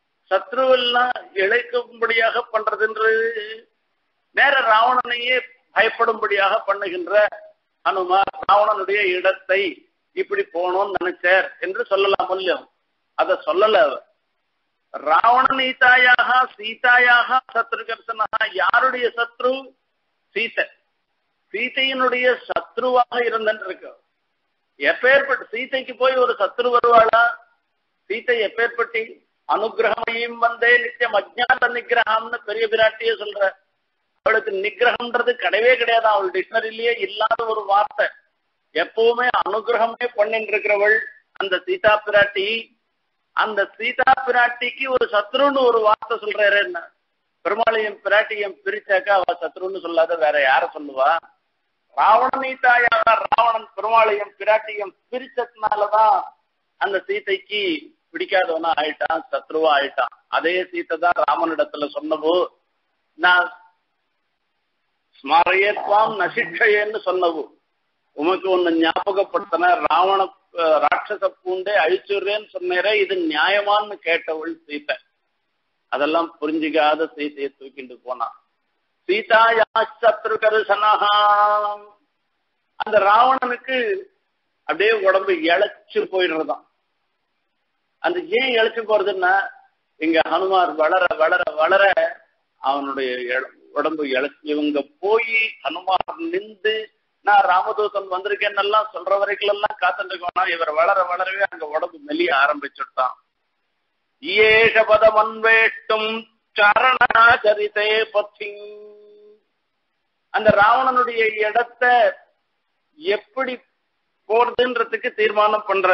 சத்ருவெல்லாம் இழைக்கும்படியாக பண்றதுன்றது நேர ராவணனையே பயப்படும்படியாக பண்ணுகின்ற ஹனுமார் ராவணனுடைய இடத்தை இப்படி போகணும்னு நினைச்சார் என்று சொல்லலாம். இல்லையும் அத சொல்லல. ராவணநீதாயாக சீதாயாக சத்ருகர்சனாக யாருடைய சத்ரு? சீதை. சீதையினுடைய சத்ருவாக இருந்திருக்கு. எப்பேற்பட்ட சீதைக்கு போய் ஒரு சத்ரு வருவாளா? சீதை எப்பேற்பட்டி? அனுகிரகமையும் வந்தே நித்தியம் அஜ்ஞான நிகிரகம்னு பெரிய பிராட்டியே சொல்ற. அவளுக்கு நிகிரகம்ன்றது கிடையவே கிடையாது. அவள் டிக்ஷனரியிலேயே இல்லாத ஒரு வார்த்தை. எப்பவுமே அனுகிரகமே பண்ணிட்டு இருக்கிறவள் அந்த சீதா பிராட்டி. அந்த சீதா பிராட்டிக்கு ஒரு சத்ருன்னு ஒரு வார்த்தை சொல்றாரு. என்ன பெருமாளையும் பிராட்டியும் பிரிச்சாக்கா அவ சத்ருன்னு சொல்லாத வேற யார சொல்லுவா? ராவணநீதாயாக ராவணன் பெருமாளையும் பிராட்டியும் பிரிச்சதுனாலதான் அந்த சீதைக்கு பிடிக்காதவனா ஆயிட்டான், சத்ருவா ஆயிட்டான். அதே சீத்தை தான் ராமனிடத்துல சொன்னவோ, நான் ஸ்மரையத்வாம் நசிக்ஷயன்னு சொன்னவோ, உமக்கு ஒண்ணு ஞாபகப்படுத்தின ராவண ராட்சச பூண்டே அழிச்சுடுறேன்னு சொன்னேரே, இது நியாயமான்னு கேட்டவள் சீத்தை. அதெல்லாம் புரிஞ்சுக்காத சீதையை தூக்கிட்டு போனான். சீதாயா சத்ருகர்சனஹா. அந்த ராவணனுக்கு அப்படியே உடம்பு இழைச்சு போயிடுறதான். அந்த ஏன் இழைச்சு போறதுன்னா, இங்க ஹனுமார் வளர வளர வளர அவனுடைய உடம்பு இழைச்சு, இவங்க போய் ஹனுமார் நின்று நான் ராமதூதன் வந்திருக்கேன்னு எல்லாம் சொல்ற வரைக்கும் எல்லாம் காத்துட்டு இருக்கோம்னா, இவர் வளர வளரவே அங்க உடம்பு மெலிய ஆரம்பிச்சுட்டான். ஏஷ பதமன்வேட்டும் சரணாச்சரித்தே பத்தி. அந்த ராவணனுடைய இடத்தை எப்படி போறதுன்றதுக்கு தீர்மானம் பண்ற.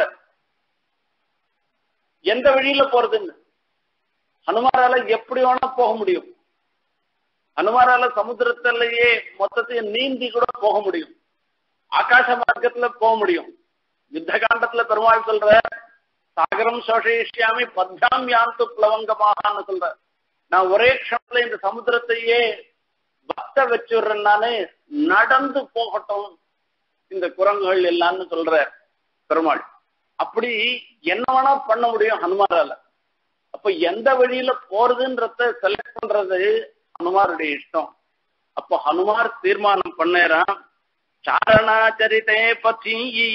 எந்த வழியில போறதுன்னு ஹனுமாரால எப்படி வேணா போக முடியும். ஹனுமாரால சமுத்திரத்திலேயே மொத்தத்தையும் நீந்தி கூட போக முடியும். ஆகாச மார்க்கத்துல போக முடியும். யுத்த காண்டத்துல பெருமாள் சொல்ற, சாகரம் சோஷயிஷ்யாமி பத்தாம் யாந்து பிளவங்கமாகனு சொல்ற. நான் ஒரே க்ஷணத்துல இந்த சமுத்திரத்தையே பக்த வச்சுடுறேன், நானு நடந்து போகட்டும் இந்த குரங்குகள் எல்லாம்னு சொல்ற பெருமாள். அப்படி என்ன வேணா பண்ண முடியும் ஹனுமாரால. அப்ப எந்த வழியில போறதுன்றத செலக்ட் பண்றது ஹனுமாருடைய இஷ்டம். அப்போ ஹனுமார் தீர்மானம் பண்ணேறான், சாரணாச்சரித்தே பத்தி.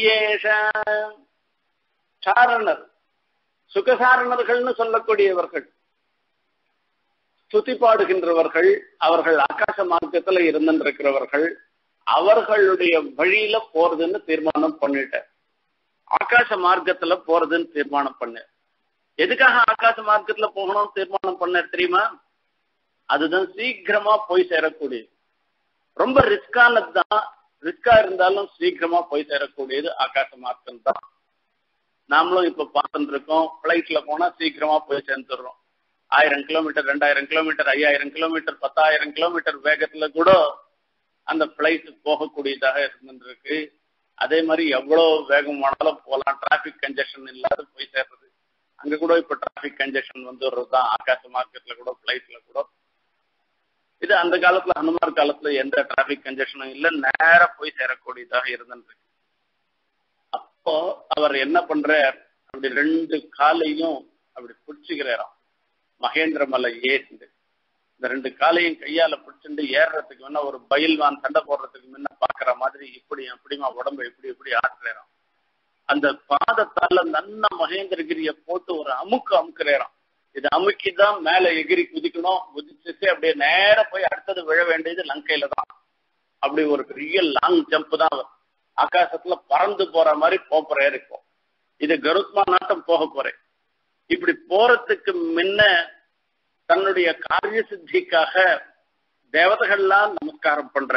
சாரணர் சுகசாரணர்கள்னு சொல்லக்கூடியவர்கள், ஸ்துதி பாடுகின்றவர்கள், அவர்கள் ஆகாச மார்க்கத்துல இருந்திருக்கிறவர்கள், அவர்களுடைய வழியில போறதுன்னு தீர்மானம் பண்ணிட்டேன். ஆகாச மார்க்கத்துல போறதுன்னு தீர்மானம் பண்ண. எதுக்காக ஆகாச மார்க்கத்துல போகணும்னு தீர்மானம் பண்ண தெரியுமா? அதுதான் சீக்கிரமா போய் சேரக்கூடியது. ரொம்ப ரிஸ்கானதுதான். ரிஸ்கா இருந்தாலும் சீக்கிரமா போய் சேரக்கூடியது ஆகாச மார்க்கம் தான். நாமளும் இப்ப பார்த்துட்டு இருக்கோம், பிளைட்ல போனா சீக்கிரமா போய் சேர்ந்துடுறோம். 1000 கிலோமீட்டர், 2000 கிலோமீட்டர், 5000 கிலோமீட்டர், 10,000 கிலோமீட்டர் வேகத்துல கூட அந்த பிளைட் போகக்கூடியதாக இருந்துருக்கு. அதே மாதிரி எவ்வளவு வேகமானாலும் போகலாம், டிராபிக் கன்ஜெஷன் இல்லாத போய் சேர்றது. அங்க கூட இப்ப டிராபிக் கன்ஜெஷன் வந்துடுறதுதான் ஆகாச மார்க்கெட்ல கூட, பிளைட்ல கூட. இது அந்த காலத்துல ஹனுமார் காலத்துல எந்த டிராபிக் கன்ஜெஷனும் இல்ல, நேர போய் சேரக்கூடியதாக இருந்துருக்கு. அப்போ அவர் என்ன பண்றார், அப்படி 2 காலையும் அப்படி பிடிச்சுக்கிறாராம். மகேந்திர மலை ஏறிண்டு இந்த 2 காலையும் கையால பிடிச்சுட்டு ஏறுறதுக்கு முன்ன ஒரு பயில்வான் சண்டை போடுறதுக்கு முன்ன பாக்குற மாதிரி இப்படி அப்படிமா உடம்பு இப்படி இப்படி ஆட்டுறாராம். அந்த பாதத்தால நன்ன மகேந்திரகிரிய போட்டு ஒரு அமுக்குறாராம். இது அமுக்கிதான் மேல எகிரி குதிக்கணும். குதிச்சுட்டு அப்படியே நேர போய் அடுத்தது விழ வேண்டியது லங்கையில தான். அப்படி ஒரு பெரிய லாங் ஜம்ப் தான். ஆகாசத்துல பறந்து போற மாதிரி போறே இருக்கும். இது கருத்மா நாட்டம் போக போறேன். இப்படி போறதுக்கு முன்ன தன்னுடைய காரிய சித்திக்காக தேவதைகள்லாம் நமஸ்காரம் பண்ற.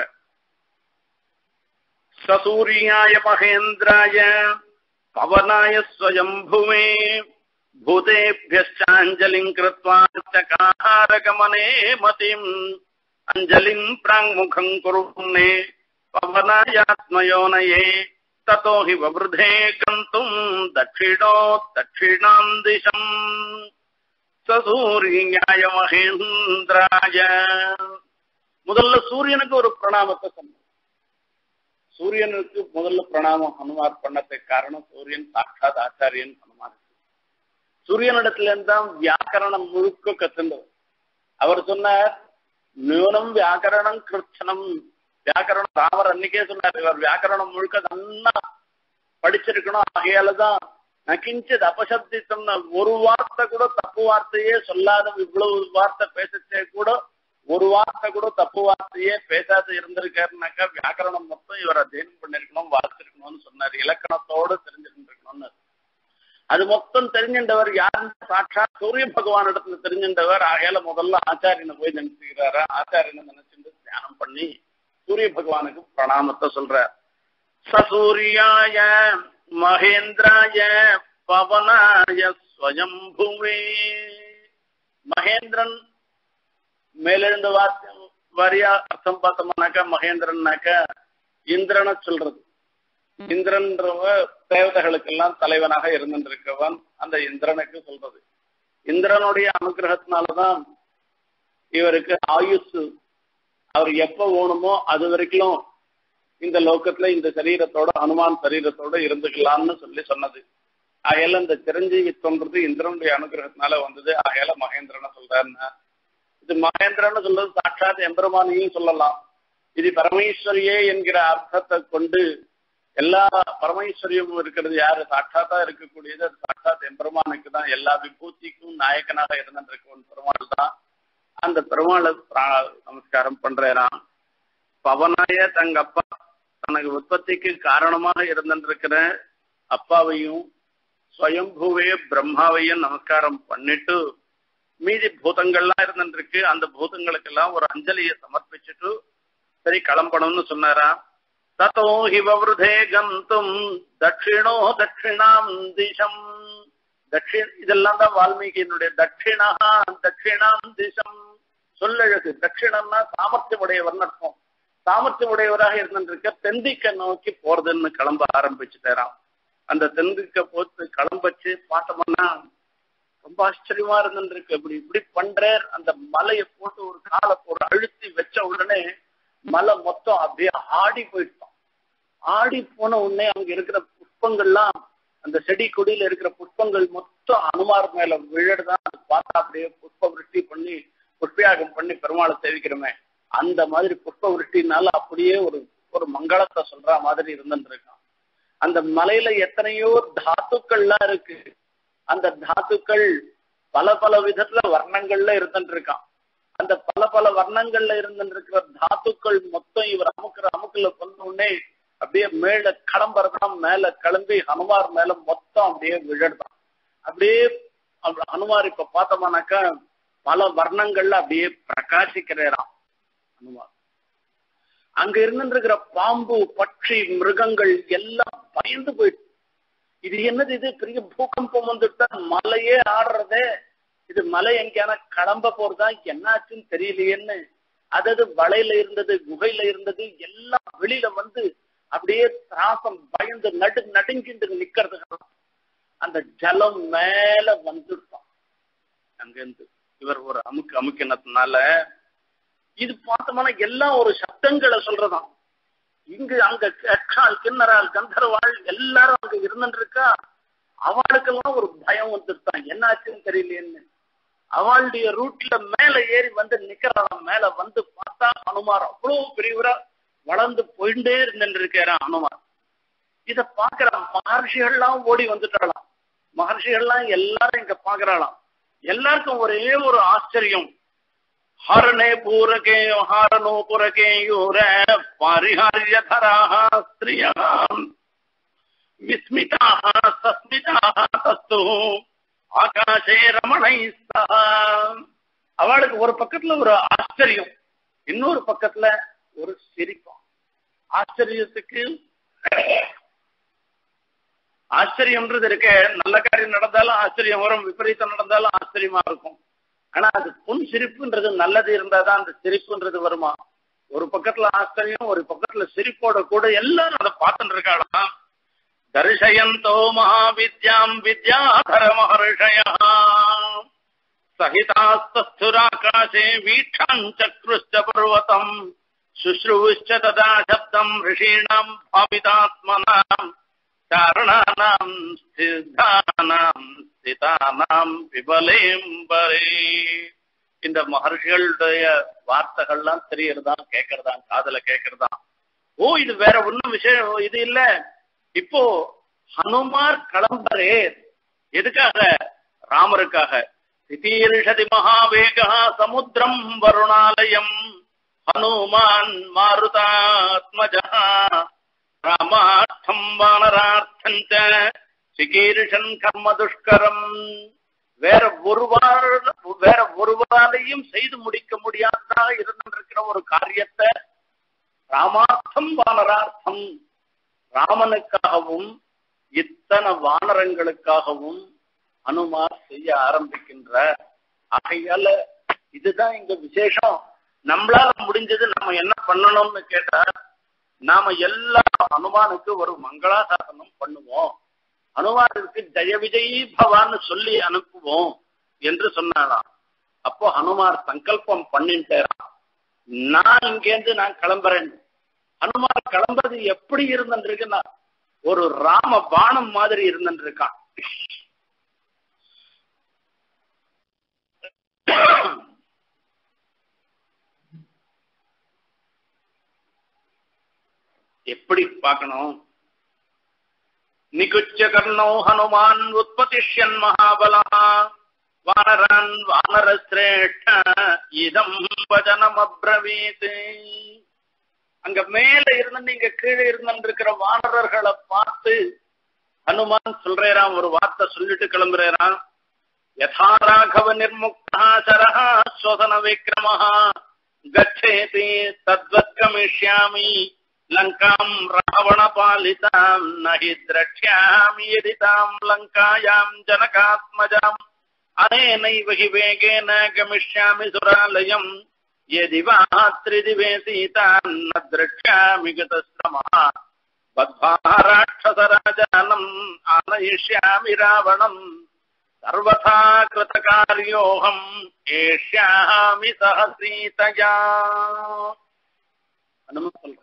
சசூரியாய மகேந்திராய பவனாய ஸ்வயம்புவே பூதேபியஞ்ஜலிம் கிருத்வா சகாரகமனே மதிம் அஞ்சலிம் பிராங்முகம் குருன்னே பவனாயாத்மயோனயே ததோ ஹி வவ்ருதே கந்தும் தட்சிணோ தட்சிணாம் திசம் சசூரியாய மகேந்திராய. முதல்ல சூரியனுக்கு ஒரு பிரணாமத்தை சொன்ன. சூரியனுக்கு முதல்ல பிரணாமம் ஹனுமார் பண்ணதுக்கு காரணம், சூரியன் சாட்சாத் ஆச்சாரியன் ஹனுமாருக்கு. சூரியனிடத்துல இருந்தான் வியாக்கரணம் முழுக்க கத்துண்டவர். அவர் சொன்னார், நியூனம் வியாக்கரணம் கிருச்சனம் வியாக்கரணம் ராமர் அன்னைக்கே சொன்னார், இவர் வியாக்கரணம் முழுக்க நல்லா படிச்சிருக்கணும். ஆகையாலதான் நகிஞ்சது அபசப்தித்தம்னா ஒரு வார்த்தை கூட தப்பு வார்த்தையே சொல்லாத, இவ்வளவு வார்த்தை பேசச்சே கூட ஒரு வார்த்தை கூட தப்பு வார்த்தையே பேசாத இருந்திருக்காருனாக்கா வியாக்கரணம் மொத்தம் இவர் அத்தியனம் பண்ணிருக்கணும், வாசிச்சிருக்கணும்னு சொன்னார். இலக்கணத்தோடு தெரிஞ்சிருந்திருக்கணும்னு. அது மொத்தம் தெரிஞ்சின்றவர் யாருன்னு சாட்சா சூரிய பகவான் இடத்துல தெரிஞ்சின்றவர். ஆகையால முதல்ல ஆச்சாரியனை போய் நினைச்சுக்கிறாரா, ஆச்சாரியனை நினைச்சுட்டு தியானம் பண்ணி சூரிய பகவானுக்கு பிரணாமத்தை சொல்றார். சசூரியாய மகேந்திராய பவனாய ஸ்வயம்புவே. மகேந்திரன் மேலெழுந்த வாரியா அர்த்தம் பார்த்தோம்னாக்கா மகேந்திரன்னாக்க இந்திரனை சொல்றது. இந்திரன்றவ தேவதைகளுக்கெல்லாம் தலைவனாக இருந்திருக்கவன் அந்த இந்திரனுக்கு சொல்றது. இந்திரனுடைய அனுகிரகத்தினாலதான் இவருக்கு ஆயுசு, அவர் எப்ப வேணுமோ அது வரைக்கும் இந்த லோகத்துல இந்த சரீரத்தோட ஹனுமான் சரீரத்தோட இருந்துக்கலாம்னு சொன்னது. ஆகையால இந்த சிரஞ்சீவித்வன்றது இந்திரனுடைய அனுகிரகத்தினால வந்தது. ஆகையால மகேந்திரனை சொல்றாருன்னா, இது மகேந்திரன்னு சொல்றது சாட்சாத் எம்பெருமானையும் சொல்லலாம். இது பரமேஸ்வரியே என்கிற அர்த்தத்தை கொண்டு எல்லா பரமேஸ்வரியமும் இருக்கிறது யாரு, சாட்சாத்தா இருக்கக்கூடியது அது சாட்சாத் எம்பெருமானுக்கு தான். எல்லா விபூதிக்கும் நாயக்கனாக இருந்திருக்கவன் பெருமாள் தான். அந்த பெருமாளை நமஸ்காரம் பண்றேன். பவனாய தங்க அப்பா தனக்கு உற்பத்திக்கு காரணமாக இருந்திருக்கிற அப்பாவையும் ஸ்வயம்பூவே பிரம்மாவையும் நமஸ்காரம் பண்ணிட்டு மீதி பூதங்கள்லாம் இருந்திருக்கு. அந்த பூதங்களுக்கெல்லாம் ஒரு அஞ்சலியை சமர்ப்பிச்சுட்டு சரி கிளம்பணும்னு சொன்னாரா. ததோ ஹிவருதே கந்தும் தட்சிணோ தட்சிணாம் திசம். இதெல்லாம் தான் வால்மீகியினுடைய தட்சிணாம் திசம் சொல்லழகு. தட்சிணம்னா சாமர்த்தியம் உடையவர்னு அர்த்தம். சாமர்த்தியம் உடையவராக இருந்திருக்க தென்திக்க நோக்கி போறதுன்னு கிளம்ப ஆரம்பிச்சுட்டாராம். அந்த தென்திக்க போட்டு கிளம்பச்சு பார்த்தோம்னா ரொம்ப ஆச்சரியமா இருந்துருக்கு. இப்படி பண்றார். அந்த மலையை போட்டு ஒரு காலை ஒரு அழுத்தி வச்ச உடனே மலை மொத்தம் அப்படியே ஆடி போயிட்டோம். ஆடி போன உடனே அங்க இருக்கிற புஷ்பங்கள்லாம், அந்த செடி கொடியில இருக்கிற புஷ்பங்கள் மொத்தம் அனுமார் மேல விழடுதான். அது பார்த்தா அப்படியே புஷ்ப விருஷ்டி பண்ணி புஷ்பயாகம் பண்ணி பெருமாளை சேவிக்கிறோமே அந்த மாதிரி புஷ்ப விருஷ்டினால அப்படியே ஒரு மங்களத்தை சொல்ற மாதிரி இருந்துருக்கான். அந்த மலையில எத்தனையோ தாத்துக்கள்லாம் இருக்கு. அந்த தாத்துக்கள் பல பல விதத்துல வர்ணங்கள்ல இருந்துருக்கான். அந்த பல பல வர்ணங்கள்ல இருந்துருக்கிற தாத்துக்கள் மொத்தம் இவர் அமுக்குல கொண்ட உடனே அப்படியே மேல கிளம்புறதான். மேல கிளம்பி ஹனுமார் மேல மொத்தம் அப்படியே விழடுதான். அப்படியே ஹனுமார் இப்ப பார்த்தோம்னாக்கா பல வர்ணங்கள்ல அப்படியே பிரகாசிக்கிறாராம் ஹனுமார். அங்க இருந்துருக்கிற பாம்பு பட்சி மிருகங்கள் எல்லாம் பயந்து போயிட்டு, இது என்னது, இது பெரிய பூகம்பம் வந்துட்டா மலையே ஆடுறதே, இது மலை எங்கேயான கிளம்ப போறதா, என்னாச்சுன்னு தெரியலையேன்னு அதாவது வளையில இருந்தது குகையில இருந்தது எல்லாம் வெளியில வந்து அப்படியே திராசம் பயந்து நடுங்கிட்டு நிக்கிறதுக்கு அந்த ஜலம் மேல வந்துட்டான். அங்கிருந்து இவர் ஒரு அமுக்கினதுனால இது பார்த்தோம்னா எல்லாம் ஒரு சப்தங்களை சொல்றதாம். இங்கு அங்க கேட்கால் கிண்ணறால் கந்தர்வாள் எல்லாரும் அங்க இருந்துருக்கா. அவளுக்கெல்லாம் ஒரு பயம் வந்துட்டான், என்னாச்சுன்னு தெரியலேன்னு. அவளுடைய ரூட்ல மேல ஏறி வந்து நிக்கிறான். மேல வந்து பார்த்தா ஹனுமார் அவ்வளவு பெரியவரா வளர்ந்து போயிட்டே இருந்துருக்கிறான் ஹனுமார். இத பாக்குற மகர்ஷிகள்லாம் ஓடி வந்துட்டாளாம். மகர்ஷிகள்லாம் எல்லாரும் இங்க பாக்குறாளாம். எல்லாருக்கும் ஒரே ஒரு ஆச்சரியம். ஹரணே பூரகே ஹாரணோ புரகே யூர பாரிஹாரிய தராஹ ஸ்திரியாம் விஸ்மிதாஹ சஸ்மிதாஹ தஸ்து ஆகாசே ரமணைஸ்தா. அவளுக்கு ஒரு பக்கத்துல ஒரு ஆச்சரியம், இன்னொரு பக்கத்துல ஒரு சிரிப்பம். ஆச்சரியத்துக்கு ஆச்சரியம்ன்றது இருக்க, நல்ல காரியம் நடந்தாலும் ஆச்சரியம் வரும், விபரீதம் நடந்தாலும் ஆச்சரியமா இருக்கும். ஆனா அது புன் சிரிப்புன்றது நல்லது இருந்தாதான் அந்த சிரிப்புன்றது வருமா. ஒரு பக்கத்துல ஆச்சரியம், ஒரு பக்கத்துல சிரிப்போட கூட எல்லாரும் அதை பார்த்துட்டு இருக்காளா. தர்ஷயந்தோ மகாவித்யாம் வித்யாதர மகர்ஷயா சகிதாஸ்துராகாசே வீட்சாம் சக்ருஷ்ட பர்வதம் சுஸ்ருவுஷ்ச ததா சப்தம் ரிஷீணாம் பாவிதாத்மனாம் சாரணானாம் ஸ்திதானாம் ஸ்திதானாம் விபலேம்பரே. இந்த மகர்ஷிகளுடைய வார்த்தைகள்லாம் தெரியறதான் கேட்கறதான் காதல கேட்கறதான். ஓ இது வேற ஒண்ணும் விஷயம் இது இல்ல. இப்போ ஹனுமார் கிளம்பரே எதுக்காக? ராமருக்காக. திதீர்ஷதி மகாவேகா சமுத்திரம் வருணாலயம் ஹனுமான் மாருதாத்மஜா ராமார்த்தம் வானரார்த்தஞ்ச சிகீர்ஷன் கர்ம துஷ்கரம். வேற ஒருவராலையும் செய்து முடிக்க முடியாததாக இருந்திருக்கிற ஒரு காரியத்தை ராமார்த்தம் வானரார்த்தம், ராமனுக்காகவும் இத்தனை வானரங்களுக்காகவும் ஹனுமார் செய்ய ஆரம்பிக்கின்றார். ஆகையால இதுதான் இங்க விசேஷம். நம்மளால முடிஞ்சது நம்ம என்ன பண்ணணும்னு கேட்டா, நாம எல்லா ஹனுமானுக்கு ஒரு மங்களாசாசனம் பண்ணுவோம், ஹனுமானுக்கு ஜெய விஜயி பவான்னு சொல்லி அனுப்புவோம் என்று சொன்னாலாம். அப்போ ஹனுமார் சங்கல்பம் பண்ணிட்டாராம், நான் இங்கேருந்து நான் கிளம்புறேன். ஹனுமார் கிளம்புறது எப்படி இருந்துருக்குன்னா ஒரு ராம பானம் மாதிரி இருந்துருக்கான். எப்படி பார்க்கணும்? நிகுச்ச கர்ணோ ஹனுமான் உற்பத்திஷ்யன் மகாபலா வானரான் வானரஸ்ரேஷ்ட இதம் வசனம் அப்ரவீத். அங்க மேல இருந்து நீங்க கீழே இருந்திருக்கிற வானரர்களை பார்த்து ஹனுமான் சொல்றான், ஒரு வார்த்தை சொல்லிட்டு கிளம்புறான். யதா ராகவ நிர்முக்தா சரஹா ஸ்வசன விக்ரமஹா கச்சேதி தத்வத் கமிஷ்யாமி லங்காம் ராவண பாலிதாம் நஹி த்ரக்ஷ்யாமி யதிதாம் லங்காயாம் ஜனகாத்மஜாம் அனேனைவ ஹி வேகேன கமிஷ்யாமி சுராலயம் யதி வா த்ரிதிவே சீதான் ந த்ரக்ஷ்யாமி கதஸ்ரமஹ பத்வா ராட்சசராஜானம் ஆனயிஷ்யாமி ராவணம் சர்வதா கிருதகார்யோஹம் ஏஷ்யாமி சஹ சீதயா. அனுமதி சொல்றேன்,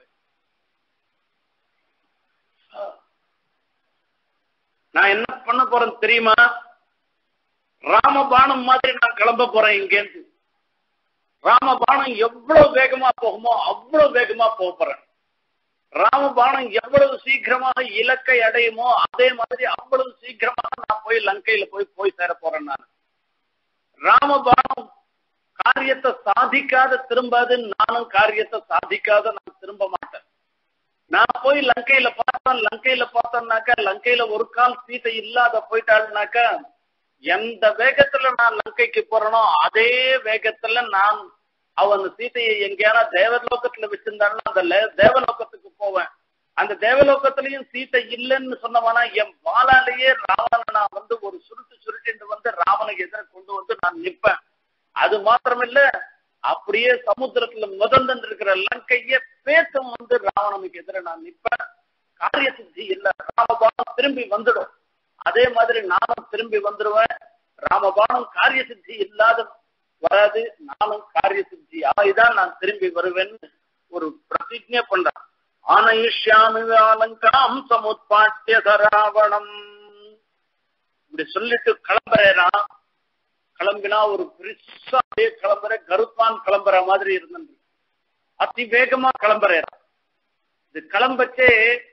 நான் என்ன பண்ண போறேன் தெரியுமா? ராமபானம் மாதிரி நான் கிளம்ப போறேன் இங்கேருந்து. ராமபானம் எவ்வளவு வேகமா போகுமோ அவ்வளவு வேகமா போறேன். ராமபானம் எவ்வளவு சீக்கிரமாக இலக்கை அடையுமோ அதே மாதிரி அவ்வளவு சீக்கிரமாக நான் போய் லங்கையில போய் சேர போறேன். நான் ராமபானம் காரியத்தை சாதிக்காத திரும்பாது, நானும் காரியத்தை சாதிக்காத நான் திரும்ப மாட்டேன். நான் போய் லங்கையில பார்த்தேன்னாக்கா லங்கையில ஒரு கால் சீதை இல்லாத போயிட்டாள்னாக்கா எந்த வேகத்துல நான் லங்கைக்கு போறேனோ அதே வேகத்துல நான் அவன் சீதையை எங்கேயான தேவலோகத்துல வச்சிருந்தாலும் அந்த தேவலோகத்துக்கு போவேன். அந்த தேவலோகத்திலையும் சீதை இல்லைன்னு சொன்னவனா என் வாளாலேயே ராவணனை நான் ஒரு சுருட்டு ராவனுக்கு எதிர கொண்டு வந்து நான் நிற்பேன். அது மாத்திரமில்ல, அப்படியே சமுத்திரத்துல முதந்து இருக்கிற லங்கைய பேசும் ராவணனுக்கு எதிர நான் நிற்பேன். காரிய சித்தி இல்ல, ராமபானம் திரும்பி வந்துடும். அதே மாதிரி நானும் திரும்பி வந்துடுவேன். ராமபானம் காரிய சித்தி இல்லாத வராது, நானும் காரிய சித்தி ஆகிதான் நான் திரும்பி வருவேன்னு ஒரு பிரதிஜை பண்றான். ஆனயிஷ்யாமி லங்காம் சமுத்பாட்ய ராவணம் இப்படி சொல்லிட்டு கிளம்புறேனா. கிளம்பினா ஒரு பெருசா அப்படியே கிளம்புற கருப்பான் கிளம்புற மாதிரி இருந்தது. அதி வேகமா கிளம்புறேன். இது கிளம்பச்சே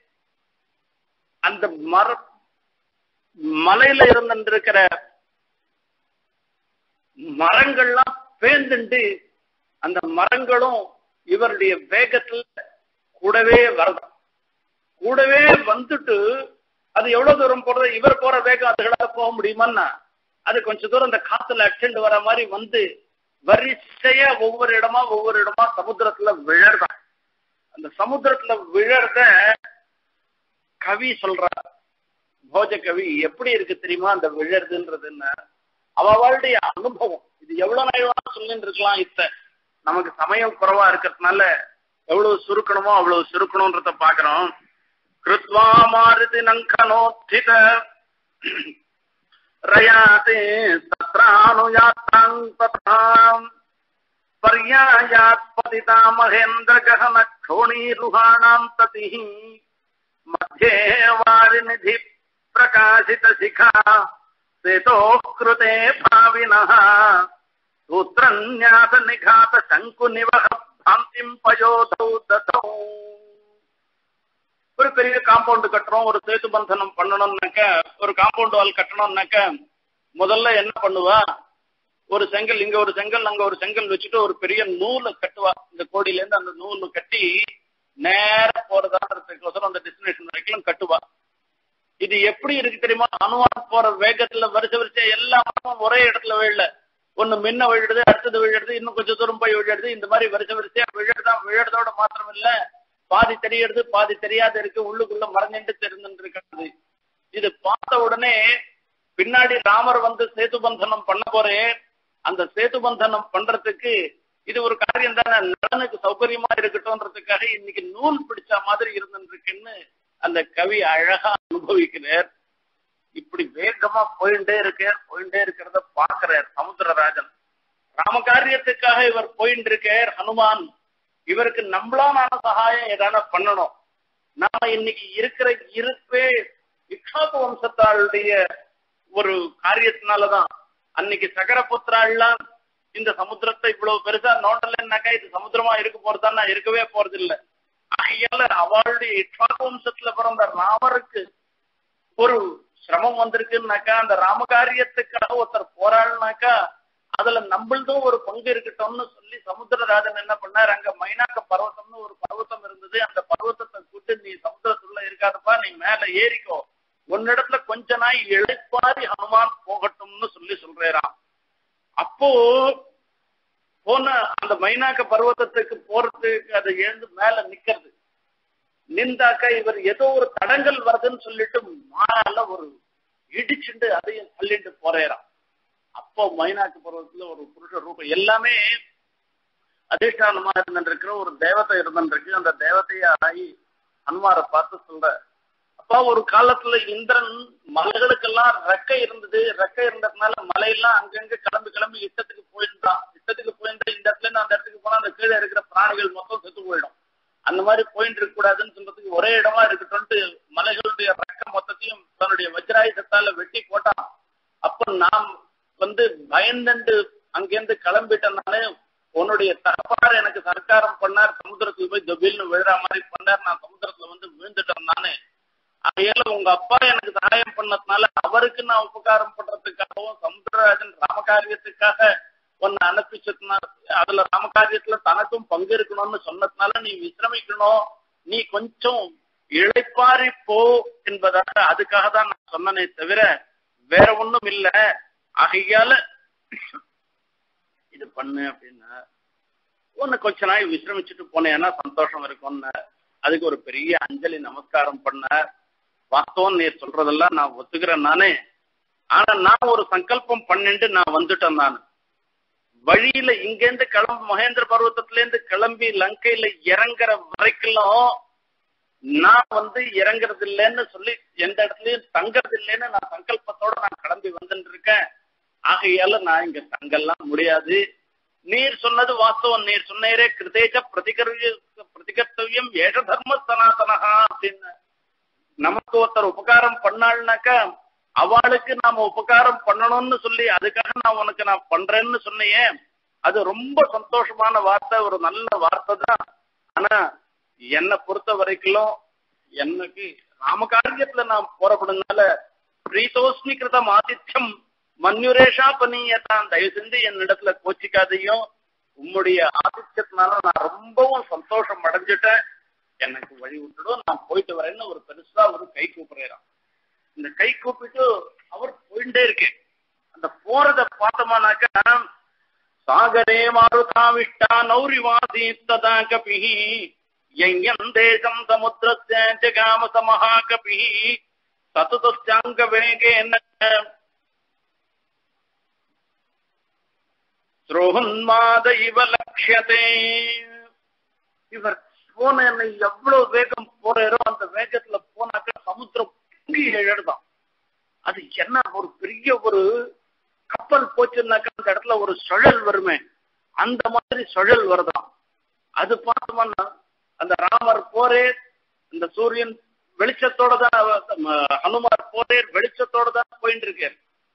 அந்த மலையில இருந்திருக்கிற மரங்கள்லாம் பேந்துண்டு அந்த மரங்களும் இவருடைய வேகத்துல கூடவே வரதான். கூடவே வந்துட்டு அது எவ்வளவு தூரம் போறது, இவர் போற வேகம் அதுகளால போக முடியுமான்னா அது கொஞ்ச தூரம் அந்த காத்துல அடிச்சுட்டு வர மாதிரி வந்து வரிசையா ஒவ்வொரு இடமா சமுத்திரத்துல விழறதான். அந்த சமுத்திரத்துல விழறத கவி சொல்றார், போஜ கவி. எப்படி இருக்கு தெரியுமா அந்த விழறதுன்றதுன்னு? அவளுடைய அனுபவம். இது எவ்வளவு நாள் சொல்லிட்டு இருக்கலாம். நமக்கு சமயம் குறைவா இருக்கிறதுனால எவ்வளவு சுருக்கணுமோ அவ்வளவு சுருக்கணும்ன்றத பாக்குறோம். கிருத்வா மாருதி நங்கனோத்தித ரயாதே தத்ரானுயாத்தாங் தத்ராம் பர்யாயாத் பதிதா மகேந்திர கஹன க்ஷோணீருஹாணாம் ததிஹி மத்யே வாரிநிதி பிரகாசித சிகா சேதோ கிருதே பாவினஹ சூத்திரன்யாச நிகாத சங்கு நிவக பிராந்திம் பயோதௌ ததௌ. ஒரு பெரிய காம்பவுண்ட் கட்டுறோம், ஒரு சேது பந்தனம் பண்ணணும்னாக்க, ஒரு காம்பவுண்ட் வால் கட்டணும்னாக்க முதல்ல என்ன பண்ணுவா, ஒரு செங்கல் இங்க ஒரு செங்கல் அங்க ஒரு செங்கல் வச்சுட்டு ஒரு பெரிய நூலை கட்டுவா. இந்த கோடியில இருந்து அந்த நூல் கட்டி நேர போறதான்றதுக்கோசரம் அந்த டெஸ்டினேஷன் வரைக்கும் கட்டுவா. இது எப்படி இருக்கு தெரியுமா? அனுமான் போற வேகத்துல வரிசை எல்லா மரமும் ஒரே இடத்துல விழல. ஒண்ணு முன்ன விழுடுது, அடுத்தது விழுடுது, இன்னும் கொஞ்சம் தூரம் போய் விழுடுது. இந்த மாதிரி வரிசையா விழுறதோட மாத்திரம் இல்ல, பாதி தெரியுது பாதி தெரியாது இருக்கு, உள்ளுக்குள்ள மறைஞ்சிட்டு தெரிஞ்சுட்டு இருக்காது. இது பார்த்த உடனே பின்னாடி ராமர் வந்து சேது பந்தனம் பண்ண போறே, அந்த சேது பந்தனம் பண்றதுக்கு இது ஒரு காரியம் தானே, நலனுக்கு சௌகரியமா இருக்கட்டும்ன்றதுக்காக இன்னைக்கு நூல் பிடிச்ச மாதிரி இருந்துருக்குன்னு அந்த கவி அழகா அனுபவிக்கிறார். இப்படி வேகமா போயிட்டே இருக்கிறத பாக்குறார் சமுத்திரராஜன். ராமகாரியத்துக்காக இவர் போயிட்டு இருக்கார் ஹனுமான். இவருக்கு நம்மளான சகாயம் ஏதான பண்ணணும். நாம இன்னைக்கு இருக்கிற இருப்பே இக்ஷாக்கு வம்சத்தாளுடைய ஒரு காரியத்தினாலதான். அன்னைக்கு சகரபுத்திராள்லாம் இந்த சமுத்திரத்தை இவ்வளவு பெருசா நோண்டலன்னாக்கா இது சமுத்திரமா இருக்க போறதான்னா இருக்கவே போறது இல்லை. ஆகையால அவளுடைய இக்ஷாக்கு வம்சத்துல பிறந்த ராமருக்கு ஒரு சிரமம் வந்திருக்குன்னாக்கா, அந்த ராமகாரியத்துக்காக ஒருத்தர் போராள்னாக்கா அதுல நம்மளதும் ஒரு பங்கு இருக்கட்டும்னு சொல்லி சமுத்திரராஜன் என்ன பண்ணார், அங்க மைனாக்க பர்வத்தம்னு ஒரு பர்வத்தம் இருந்தது, அந்த பர்வத்தத்தை கூட்டு நீ சமுத்திரத்துள்ள இருக்காதப்பா, நீ மேல ஏறிக்கோ, ஒன்னிடத்துல கொஞ்ச நாய் இழைப்பாரி ஹனுமான் போகட்டும்னு சொல்லி சொல்றாராம். அப்போ போன அந்த மைனாக்க பர்வத்தத்துக்கு போறதுக்கு அதை எழுந்து மேல நிக்கிறது. நின்றாக்க இவர் ஏதோ ஒரு தடங்கல் வருதுன்னு சொல்லிட்டு மாறால ஒரு இடிச்சுண்டு அதையும் தள்ளிட்டு போறாராம். அப்போ மைனாக்கு பருவத்துல ஒரு புருஷ ரூபம் எல்லாமே அதிஷ்டானமா இருந்துருக்கிற ஒரு தேவதை இருந்துருக்கு. அந்த தேவதைய ஆகி ஹனுமாரை பார்த்து சொல்ற, அப்பா ஒரு காலத்துல இந்திரன் மலைகளுக்கெல்லாம் ரெக்கை இருந்தது, ரெக்கை இருந்ததுனால மலையெல்லாம் அங்கங்க கிளம்பி இஷ்டத்துக்கு போயிருந்தா இந்த இடத்துல இருந்து அந்த இடத்துக்கு போனா அந்த கீழே இருக்கிற பிராணிகள் மொத்தம் செத்து போயிடும். அந்த மாதிரி போயிட்டு இருக்க கூடாதுன்னு சொல்றதுக்கு ஒரே இடமா இருக்கட்டும்ட்டு மலைகளுடைய ரெக்கை மொத்தத்தையும் தன்னுடைய வஜ்ராயுதத்தால வெட்டி போட்டான். அப்ப நாம் வந்து பயந்துண்டு அங்கிருந்து கிளம்பிட்டேன். உன்னுடைய தகப்பார் எனக்கு சர்க்காரம் பண்ணார், சமுத்திரத்துக்கு போய் தொபில்னு விழுற மாதிரி பண்ணார், நான் சமுத்திரத்துல வந்து விழுந்துட்டேன் நானு. அதையால உங்க அப்பா எனக்கு சகாயம் பண்ணதுனால அவருக்கு நான் உபகாரம் பண்றதுக்காகவும் சமுத்திரராஜன் ராமகாரியத்துக்காக உன்னை அனுப்பிச்சதுனால அதுல ராமகாரியத்துல தனக்கும் பங்கு இருக்கணும்னு சொன்னதுனால நீ விசிரமிக்கணும், நீ கொஞ்சம் இழைப்பாரி போ என்பதாக அதுக்காக தான் நான் சொன்னனே தவிர வேற ஒண்ணும் இல்ல. ஆகையால இது பண்ணு அப்படின்னா உன்னை கொஞ்ச நாள் விசிரமிச்சுட்டு போனேன்னா சந்தோஷம் இருக்கும்னு அதுக்கு ஒரு பெரிய அஞ்சலி நமஸ்காரம் பண்ண. வாஸ்தவம் நீ சொல்றதெல்லாம் நான் ஒத்துக்கிறேன் நானே. ஆனா நான் ஒரு சங்கல்பம் பண்ணிட்டு நான் வந்துட்டேன். நான் வழியில இங்கேருந்து கிளம்பி மகேந்திர பர்வத்தத்துல இருந்து கிளம்பி லங்கையில இறங்குற வரைக்கும் நான் வந்து இறங்குறது இல்லைன்னு சொல்லி எந்த இடத்துலயும் தங்கறது இல்லைன்னு நான் சங்கல்பத்தோட நான் கிளம்பி வந்துட்டு இருக்கேன். ஆகையால நான் இங்க தங்கெல்லாம் முடியாது. நீர் சொன்னது வாஸ்தவம். நீர் சொன்னேரே கிருதேஜ பிரதிகர்த்தவியம் ஏஷ தர்ம சனாதனஹா அப்படின்னு. நமக்கு ஒருத்தர் உபகாரம் பண்ணாள்னாக்கா அவளுக்கு நாம உபகாரம் பண்ணணும்னு சொல்லி அதுக்காக நான் பண்றேன்னு சொன்னையே, அது ரொம்ப சந்தோஷமான வார்த்தை, ஒரு நல்ல வார்த்தை தான். ஆனா என்னை பொறுத்த வரைக்கும் எனக்கு ராமகாரியத்துல நான் போறப்படுனால பிரீதோஸ்மி கிருதம் ஆதித்யம் மன்யுரேஷா பனியத்தான், தயவு செஞ்சு என்னிடத்துல கோச்சிக்காதையும், உம்முடைய ஆதித்யத்தினால நான் ரொம்பவும் சந்தோஷம் அடைஞ்சிட்டேன், எனக்கு வழி விட்டுடும், நான் போயிட்டு வரேன்னு ஒரு பெருசா ஒரு கை கூப்பிடுறான். இந்த கை கூப்பிட்டு அவர் போயிட்டே இருக்கேன். அந்த போறத பார்த்தோம்னாக்கா சாகரே மாருதாவிஷ்டா நௌரிவாசி ததா கபி யயம் தேசம் சமுத்திரஸ்ய ஜகாம சமஹா கபி சதுதஸ்யாங்க வேகேன ஸ்ரோஹன்மாத இவ லக்ஷ்யதே. இவர் போன எவ்வளவு வேகம் போறாரோ அந்த வேகத்துல போனாக்க சமுத்திரம் பொங்கி எழுதான். அது என்ன ஒரு பெரிய ஒரு கப்பல் போச்சுன்னாக்கா அந்த இடத்துல ஒரு சுழல் வருமே, அந்த மாதிரி சுழல் வருதான். அது பார்த்தோம்னா அந்த ராமர் போரே இந்த சூரியன் வெளிச்சத்தோட தான், ஹனுமார் போரே வெளிச்சத்தோட தான் போயிட்டு இருக்காரு.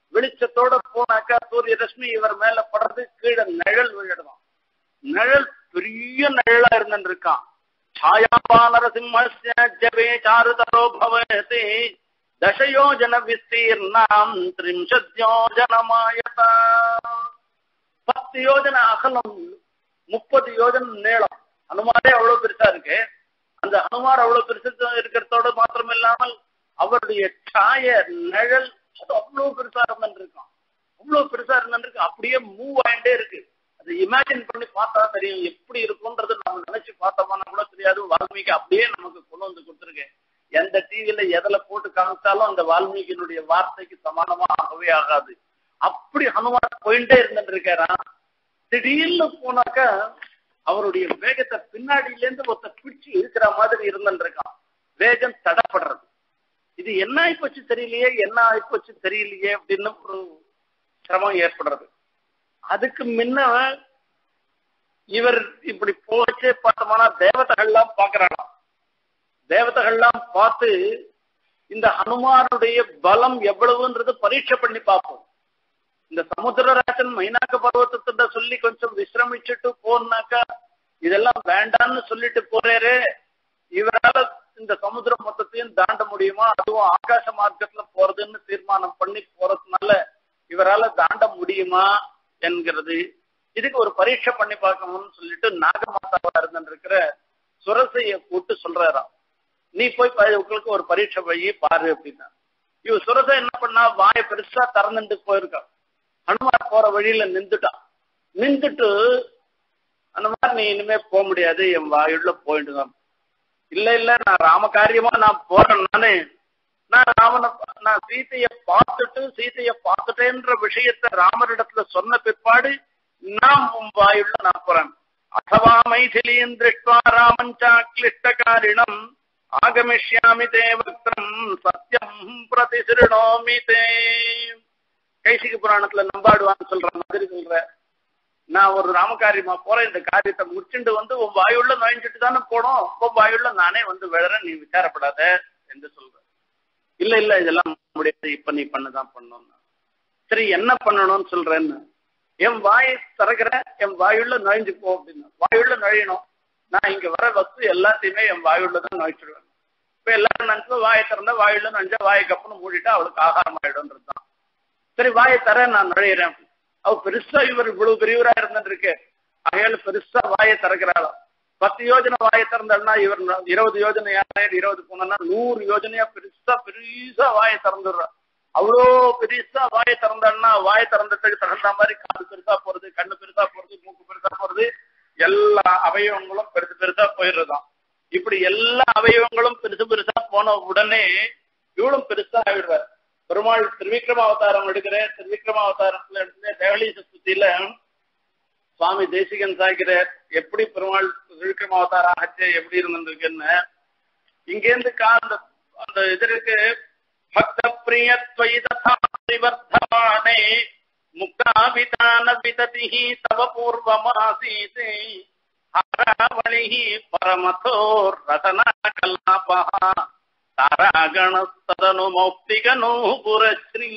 வெளிச்சத்தோட போனாக்கா சூரிய ரஷ்மி இவர் மேல படுறது, கீழே நிழல் விழுடுவான். நிழல் பெரிய நிழலா இருந்துட்டு இருக்கான். छायापानरसिंहस्य जवे चारुतरो भवति दशयोजन विस्तीर्णां 30 योजनमायता. 10 யோஜனை அகலம், 30 யோஜனை நீளம். ஹனுமாரே அவ்வளவு பெருசா இருக்கு. அந்த ஹனுமார் அவ்வளவு பெருசா இருக்கிறதோட மாத்திரம் இல்லாமல் அவருடைய சாய நிழல் அது அவ்வளவு பெருசா இருந்துருக்கான். அவ்வளவு பெருசா இருந்துருக்கு. அப்படியே மூவ் ஆயிட்டே இருக்கு. அது இமேஜின் பண்ணி பார்த்தா தெரியும் எப்படி இருக்கும்ன்றது நம்ம நினைச்சு பார்த்தோம்னா கூட தெரியாது. வால்மீகி அப்படியே நமக்கு கொண்டு வந்து கொடுத்துருக்கேன். எந்த டிவியில எதில் போட்டு காமிச்சாலும் அந்த வால்மீகியினுடைய வார்த்தைக்கு சமானமா ஆகவே ஆகாது. அப்படி ஹனுமான் போயிட்டே இருந்துட்டு இருக்காரா. திடீர்னு போனாக்கா அவருடைய வேகத்தை பின்னாடியிலேருந்து ஒருத்த பிடிச்சு இருக்கிற மாதிரி இருந்துட்டு இருக்கான். வேகம் தடப்படுறது. இது என்ன ஆயிப்போச்சு தெரியலையே, என்ன ஆயிப்போச்சு தெரியலையே அப்படின்னு ஒரு சிரமம் ஏற்படுறது. அதுக்கு முன்ன இவர் இப்படி போச்சே பார்த்தோம்னா தேவதைகள்லாம் பாக்குறாங்களாம். தேவதைகள்லாம் பார்த்து இந்த ஹனுமானுடைய பலம் எவ்வளவுன்றது பரீட்சை பண்ணி பார்ப்போம். இந்த சமுத்திரராஜன் மைனாக்க பர்வத்தத்தை சொல்லி கொஞ்சம் விசிரமிச்சுட்டு போனாக்கா இதெல்லாம் வேண்டான்னு சொல்லிட்டு போறாரு. இவரால இந்த சமுத்திரம் மொத்தத்தையும் தாண்ட முடியுமா, அதுவும் ஆகாச மார்க்கத்துல போறதுன்னு தீர்மானம் பண்ணி போறதுனால இவரால தாண்ட முடியுமா என்கிறது. இதுக்கு ஒரு பரீட்சை பண்ணி பார்க்கணும்னு சொல்லிட்டு நாகமாதாவா இருந்துருக்கிற சுரசைய கூட்டு சொல்றாராம், நீ போய் உங்களுக்கு ஒரு பரீட்சை போய் பாரு அப்படின்னா. இவ சுரசை என்ன பண்ணா, வாயை பெருசா திறந்துட்டு போயிருக்கா. ஹனுமார் போற வழியில நின்றுட்டு அந்த மாதிரி நீ இனிமே போக முடியாது, என் வாயுள்ள போயிட்டு தான். இல்ல இல்ல, நான் ராமகாரியமா நான் போறேன். நான் சீதையை பார்த்துட்டேன்ற விஷயத்த ராமரிடத்துல சொன்ன பிற்பாடு நான் வாயுள்ள நான் போறேன். அசவா மைதிலியின் திருஷ்டுவா ராமஞ்சா கிளிஷ்டகாரிணம் ஆகமிஷ்யாமி தே வக்ரம் சத்தியம் பிரதிசிருணோமி தே. கைசிக புராணத்துல நம்பாடுவான்னு சொல்ற மாதிரி சொல்ற, நான் ஒரு ராமகாரியமா போறேன், இந்த காரியத்தை முடிச்சுட்டு வந்து உன் வாயுள்ள நுழைஞ்சிட்டு தானே போனோம், உன் வாயுள்ள நானே வந்து விழறேன், நீ விசாரப்படாத என்று சொல்ற. இல்ல இல்ல, இதெல்லாம் முடியாது, இப்ப நீ பண்ணதான் பண்ணணும். சரி, என்ன பண்ணணும்னு சொல்றேன்னு, என் வாயை திறக்கிறேன், என் வாயுள்ள நுழைஞ்சு போ அப்படின்னா. வாயுள்ள நுழையணும், நான் இங்க வர வஸ்து எல்லாத்தையுமே என் வாயுள்ளதான் நுழைச்சிடுவேன். இப்ப எல்லாரும் நினைச்சு வாயை திறந்தா வாயுள்ள நுழைஞ்சா வாயை கப்புன்னு மூடிட்டா அவளுக்கு ஆகாரம் ஆயிடும்ன்றதுதான். சரி, வாயை தர நான் நுழையிறேன். அவ பெருசா இவர் இவ்வளவு பெரியவரா இருந்துட்டு இருக்கு, அகையால பெருசா வாயை திறக்கிறாளாம். 10 யோஜனை வாயை திறந்தாள்னா இவர் 20 யோஜனை, 20 போனா 100 யோஜனையா பெருசா வாயை திறந்துடுறா. அவ்வளோ பெருசா வாயை திறந்தாள்னா வாயை திறந்ததுக்கு தகுந்த மாதிரி காது பெருசா போறது, கண்ணு பெருசா போறது, மூக்கு பெருசா போறது, எல்லா அவயவங்களும் பெருசா போயிடுறதுதான். இப்படி எல்லா அவயவங்களும் பெருசா போன உடனே இவளும் பெருசா ஆயிடுறார். பெருமாள் திருவிக்ரம அவதாரம் எடுக்கிற, திருவிக்ரம அவதாரத்துல எடுத்து தேவலி சதுர்த்தியில சுவாமி தேசிகன் சாய்க்கிறார் எப்படி பெருமாள் திருவிக்ரம அவதாரம் ஆச்சு எப்படி இருந்திருக்குன்னு. இங்கேருந்து அந்த இதற்கு பக்த பிரியத்வயி ததா பரிவர்த்தமானே முக்தாபிதான விததிஹி தவ பூர்வமாசீதே ஹராவளிஹி பரமதோர் ரதனா கல்லாபஹ தாராகணஸ்ததனு மௌக்திகனு புரஸ்ரீ.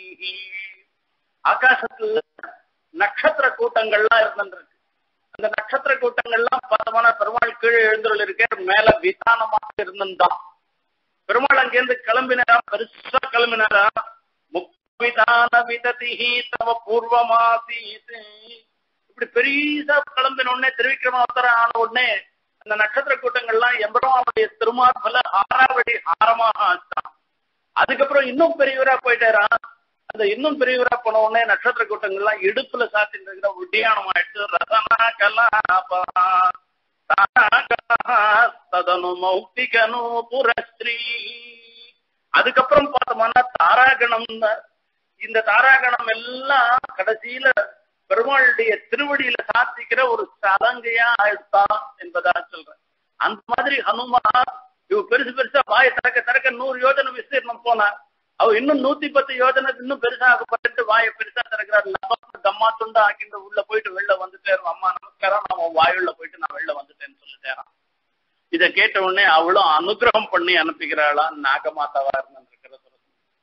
ஆகாசத்துல நட்சத்திர கூட்டங்கள்லாம் இருந்துருக்கு. அந்த நட்சத்திர கூட்டங்கள்லாம் பார்த்தமான பெருமாள் கீழே எழுந்துள்ள இருக்க, மேல விதானமாக இருந்துதான். பெருமாள் அங்கேருந்து கிளம்பினாரா, பெருசா கிளம்பினாரா. முக்தான விததிஹி தவ பூர்வமாசீத். இப்படி பெரியசா கிளம்பின உடனே திருவிக்ரம அவதாரம் ஆன உடனே அந்த நட்சத்திர கூட்டங்கள்லாம் எம்பெருமானுடைய திருமார்பல ஆறாவடி ஆரமாக ஆச்சான். அதுக்கப்புறம் இன்னும் பெரியவரா போயிட்டாரா. அந்த இன்னும் பெரியவரா போன உடனே நட்சத்திர கூட்டங்கள்லாம் இடுப்புல சாத்திட்டு இருக்கிற உட்டியானம் ஆயிடுச்சு. ரசனா கலாபா ததனு மௌக்திகனு புரஸ்ரீ. அதுக்கப்புறம் பார்த்தோம்னா தாராகணம். இந்த தாராகணம் எல்லாம் கடைசியில பெருமாளுடைய திருவடியில சாத்திக்கிற ஒரு சலங்கையா ஆயிடுத்தான் என்பதா சொல்றேன். அந்த மாதிரி ஹனுமான் இவ பெருசா வாயை திறக்க 100 யோஜனை விஸ்தீர்ணம் போனா, அவ இன்னும் 110 யோஜனை இன்னும் பெருசாகப்பட்டு வாயை பெருசா திறக்கிறார். தம்மா துண்டா ஆக்கிட்டு உள்ள போயிட்டு வெளில வந்துட்டேன். அம்மா நமஸ்காரம், நான் வாயுள்ள போயிட்டு நான் வெளில வந்துட்டேன்னு சொல்லிட்டேன். இதை கேட்ட உடனே அவளும் அனுகிரகம் பண்ணி அனுப்புகிறாளா நாகமாதாவா இருந்திருக்கிற.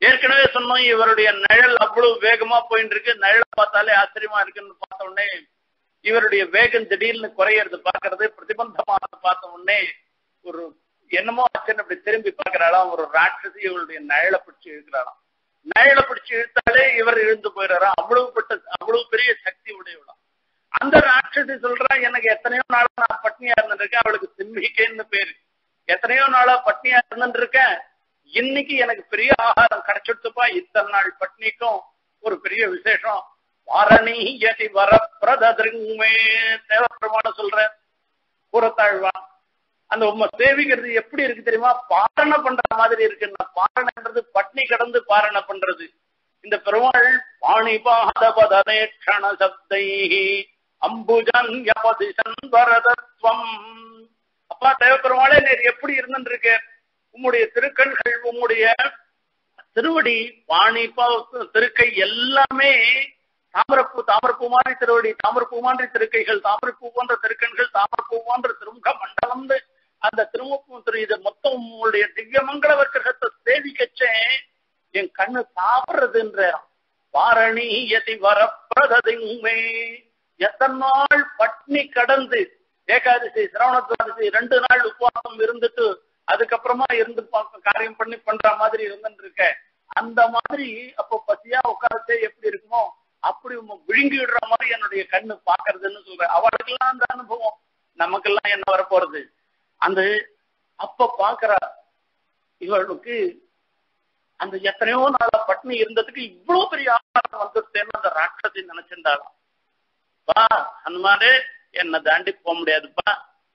ஏற்கனவே சொன்னோம் இவருடைய நிழல் அவ்வளவு வேகமா போயிட்டு இருக்கு. நிழலை பார்த்தாலே ஆச்சரியமா இருக்குன்னு பார்த்த உடனே இவருடைய வேகம் திடீர்னு குறையறது பாக்குறது, பிரதிபந்தமானது பார்த்த உடனே ஒரு என்னமோ ஆச்சுன்னு அப்படி திரும்பி பார்க்கிறாளாம். ஒரு ராட்சசி இவருடைய நிழலை பிடிச்சு இழுக்கிறாளாம். நிழலை பிடிச்சு இழுத்தாலே இவர் இழுந்து போயிடறாராம். அவ்வளவு பெரிய சக்தி உடையவளாம். அந்த ராட்சசி சொல்றா, எனக்கு எத்தனையோ நாளா நான் பட்னியா இருந்துருக்கேன். அவளுக்கு சிம்மிக்கேன்னு பேரு. எத்தனையோ நாளா பட்னியா இருந்துருக்கேன், இன்னைக்கு எனக்கு பெரிய ஆகாரம் கிடைச்சிடுத்துப்பா. இத்தனை நாள் பட்னிக்கும் ஒரு பெரிய விசேஷம். வாரணீயதி வரப்பிரதமே தேவப்பெருமான சொல்ற கூறத்தாழ்வான். அந்த உண்மை சேவிக்கிறது எப்படி இருக்கு தெரியுமா? பாரணை பண்ற மாதிரி இருக்கு. பாரணைன்றது பட்னி கடந்து பாரணை பண்றது. இந்த பெருமாள் பாணிபாதபதனே க்ஷண சப்தை அம்புஜன் யபதிசன் வரதத்வம். அப்பா தேவப்பெருமாளே நேர் எப்படி இருந்துருக்க? உம்முடைய திருக்கண்கள், உம்முடைய திருவடி, பாணிபா திருக்கை எல்லாமே தாமரப்பூ, தாமரப்பூ மாதிரி திருவடி, தாமரப்பூ மாதிரி திருக்கைகள், தாமரப்பூ போன்ற திருக்கண்கள், தாமரப்பூ போன்ற திருமுக மண்டலம், அந்த திருமுகம் இது மொத்தம் உங்களுடைய திவ்யமங்கள விக்கிரகத்தை சேவிக்கச்சே என் கண்ணு சாப்பிடுறதுன்ற. வாரணீயதி வரப்பிரதமே. எத்தனை நாள் பட்னி கடந்து ஏகாதசி சிரவணத்வாதசி 2 நாள் உபவாசம் இருந்துட்டு அதுக்கப்புறமா இருந்து காரியம் பண்ற மாதிரி இருந்துட்டு இருக்க. அந்த மாதிரி அப்போ பசியா உட்காரச்சே எப்படி இருக்குமோ அப்படி விழுங்கி விடுற மாதிரி என்னுடைய கண்ணு பாக்குறதுன்னு சொல்றேன். அவளுக்கெல்லாம் அந்த அனுபவம், நமக்கெல்லாம் என்ன வரப்போறது? அந்த அப்ப பாக்குற இவளுக்கு அந்த எத்தனையோ நாளா பட்னி இருந்ததுக்கு இவ்வளவு பெரிய ஆகாரம் வந்துட்டேன்னு அந்த ராட்சசி நினைச்சிருந்தாலும், பா ஹனுமானே என்ன தாண்டி போக முடியாதுப்பா.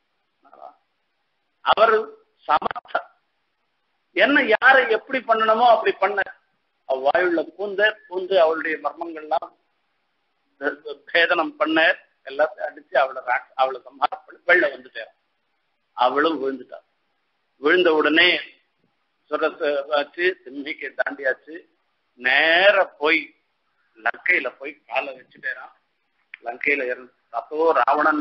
அவர் சமர்த்த என்ன யாரை எப்படி பண்ணணுமோ அப்படி பண்ண. அவ வாயுள்ள பூந்து அவளுடைய மர்மங்கள்லாம் பேதனம் பண்ண, எல்லாத்தையும் அடிச்சு அவளை சம்ஹாரம் பண்ணி வெளில வந்துட்டார். அவளும் விழுந்துட்டா. விழுந்த உடனே சுரசாச்சு, சிம்மிக்கை தாண்டியாச்சு, நேர போய் லங்கையில போய் காலை வச்சுட்டேரான். லங்கையில இருந்து தத்தோ ராவணன்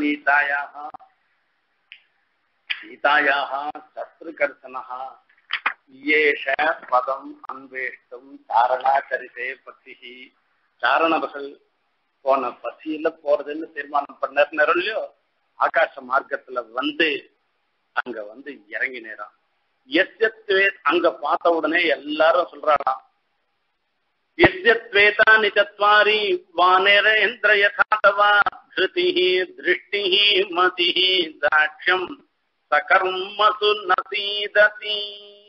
சீதாயாக சத்ருகர்சனஹா ஏஷ பதம் அன்வேஷ்டும் சாரணாச்சரிசே பத்தி. சாரணர்கள் போன பசியில போறதுன்னு தீர்மானம் பண்ண இல்லையோ, ஆகாச மார்க்கத்துல வந்து அங்க வந்து இறங்கி நேரம். அங்க பார்த்த உடனே எல்லாரும் சொல்றாராம், எஸ்யத்வேதா நிச்சத்வாரி வானேரேந்திர யதாதவா திருதிஹி திருஷ்டிஹி மதிஹி தாட்சியம் சகர்மசு நசீததி.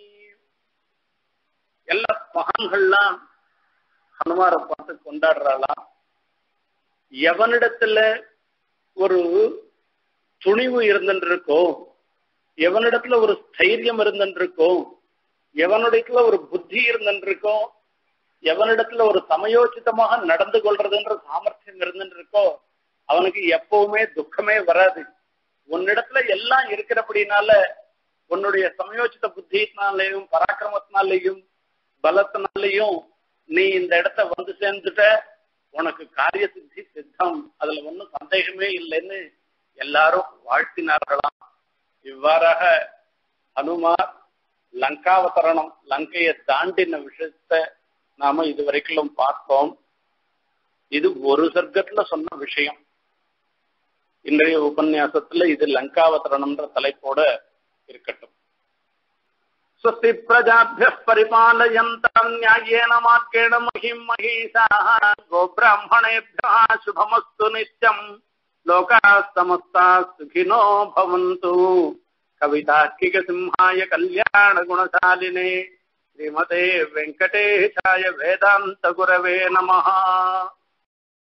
எல்லா மகான்கள்லாம் ஹனுமாரை பார்த்து கொண்டாடுறாளாம். எவனிடத்துல ஒரு துணிவு இருந்துருக்கோ, எவனிடத்துல ஒரு ஸ்தைரியம் இருந்துருக்கோ, எவனிடத்துல ஒரு புத்தி இருந்துருக்கோ, எவனிடத்துல ஒரு சமயோசிதமாக நடந்து கொள்றதுன்ற சாமர்த்தியம் இருந்துருக்கோ, அவனுக்கு எப்பவுமே துக்கமே வராது. உன்னிடத்துல எல்லாம் இருக்கிறபடினால உன்னுடைய சமயோசித புத்தியினாலேயும் பராக்கிரமத்தினாலேயும் பலத்தினாலேயும் நீ இந்த இடத்த வந்து சேர்ந்துட்ட, உனக்கு காரிய சித்தி சித்தம், அதுல ஒன்றும் சந்தேகமே இல்லைன்னு எல்லாரும் வாழ்த்தினார்களாம். இவ்வாறாக ஹனுமார் லங்காவதரணம், லங்கையை தாண்டின விஷயத்த நாம இதுவரைக்கும் பார்த்தோம். இது ஒரு சர்க்கத்துல சொன்ன விஷயம். இன்றைய உபன்யாசத்துல இது லங்காவதரணம்ன்ற தலைப்போட இருக்கட்டும். ஸ்வஸ்தி பிரஜாப்ய பரிபாலயந்தாம் ந்யாயேன மார்கேண மஹிம் மஹீஷாः கோப்ராஹ்மணேभ्यः சுபமஸ்து நித்யம் லோகாः சமஸ்தாः சுகினோ பவந்து. கவிதார்க்கிக சிம்ஹாய கல்யாண குணசாலினே ஸ்ரீமதே வெங்கடேஷாய வேதாந்த குரவே நமஹ.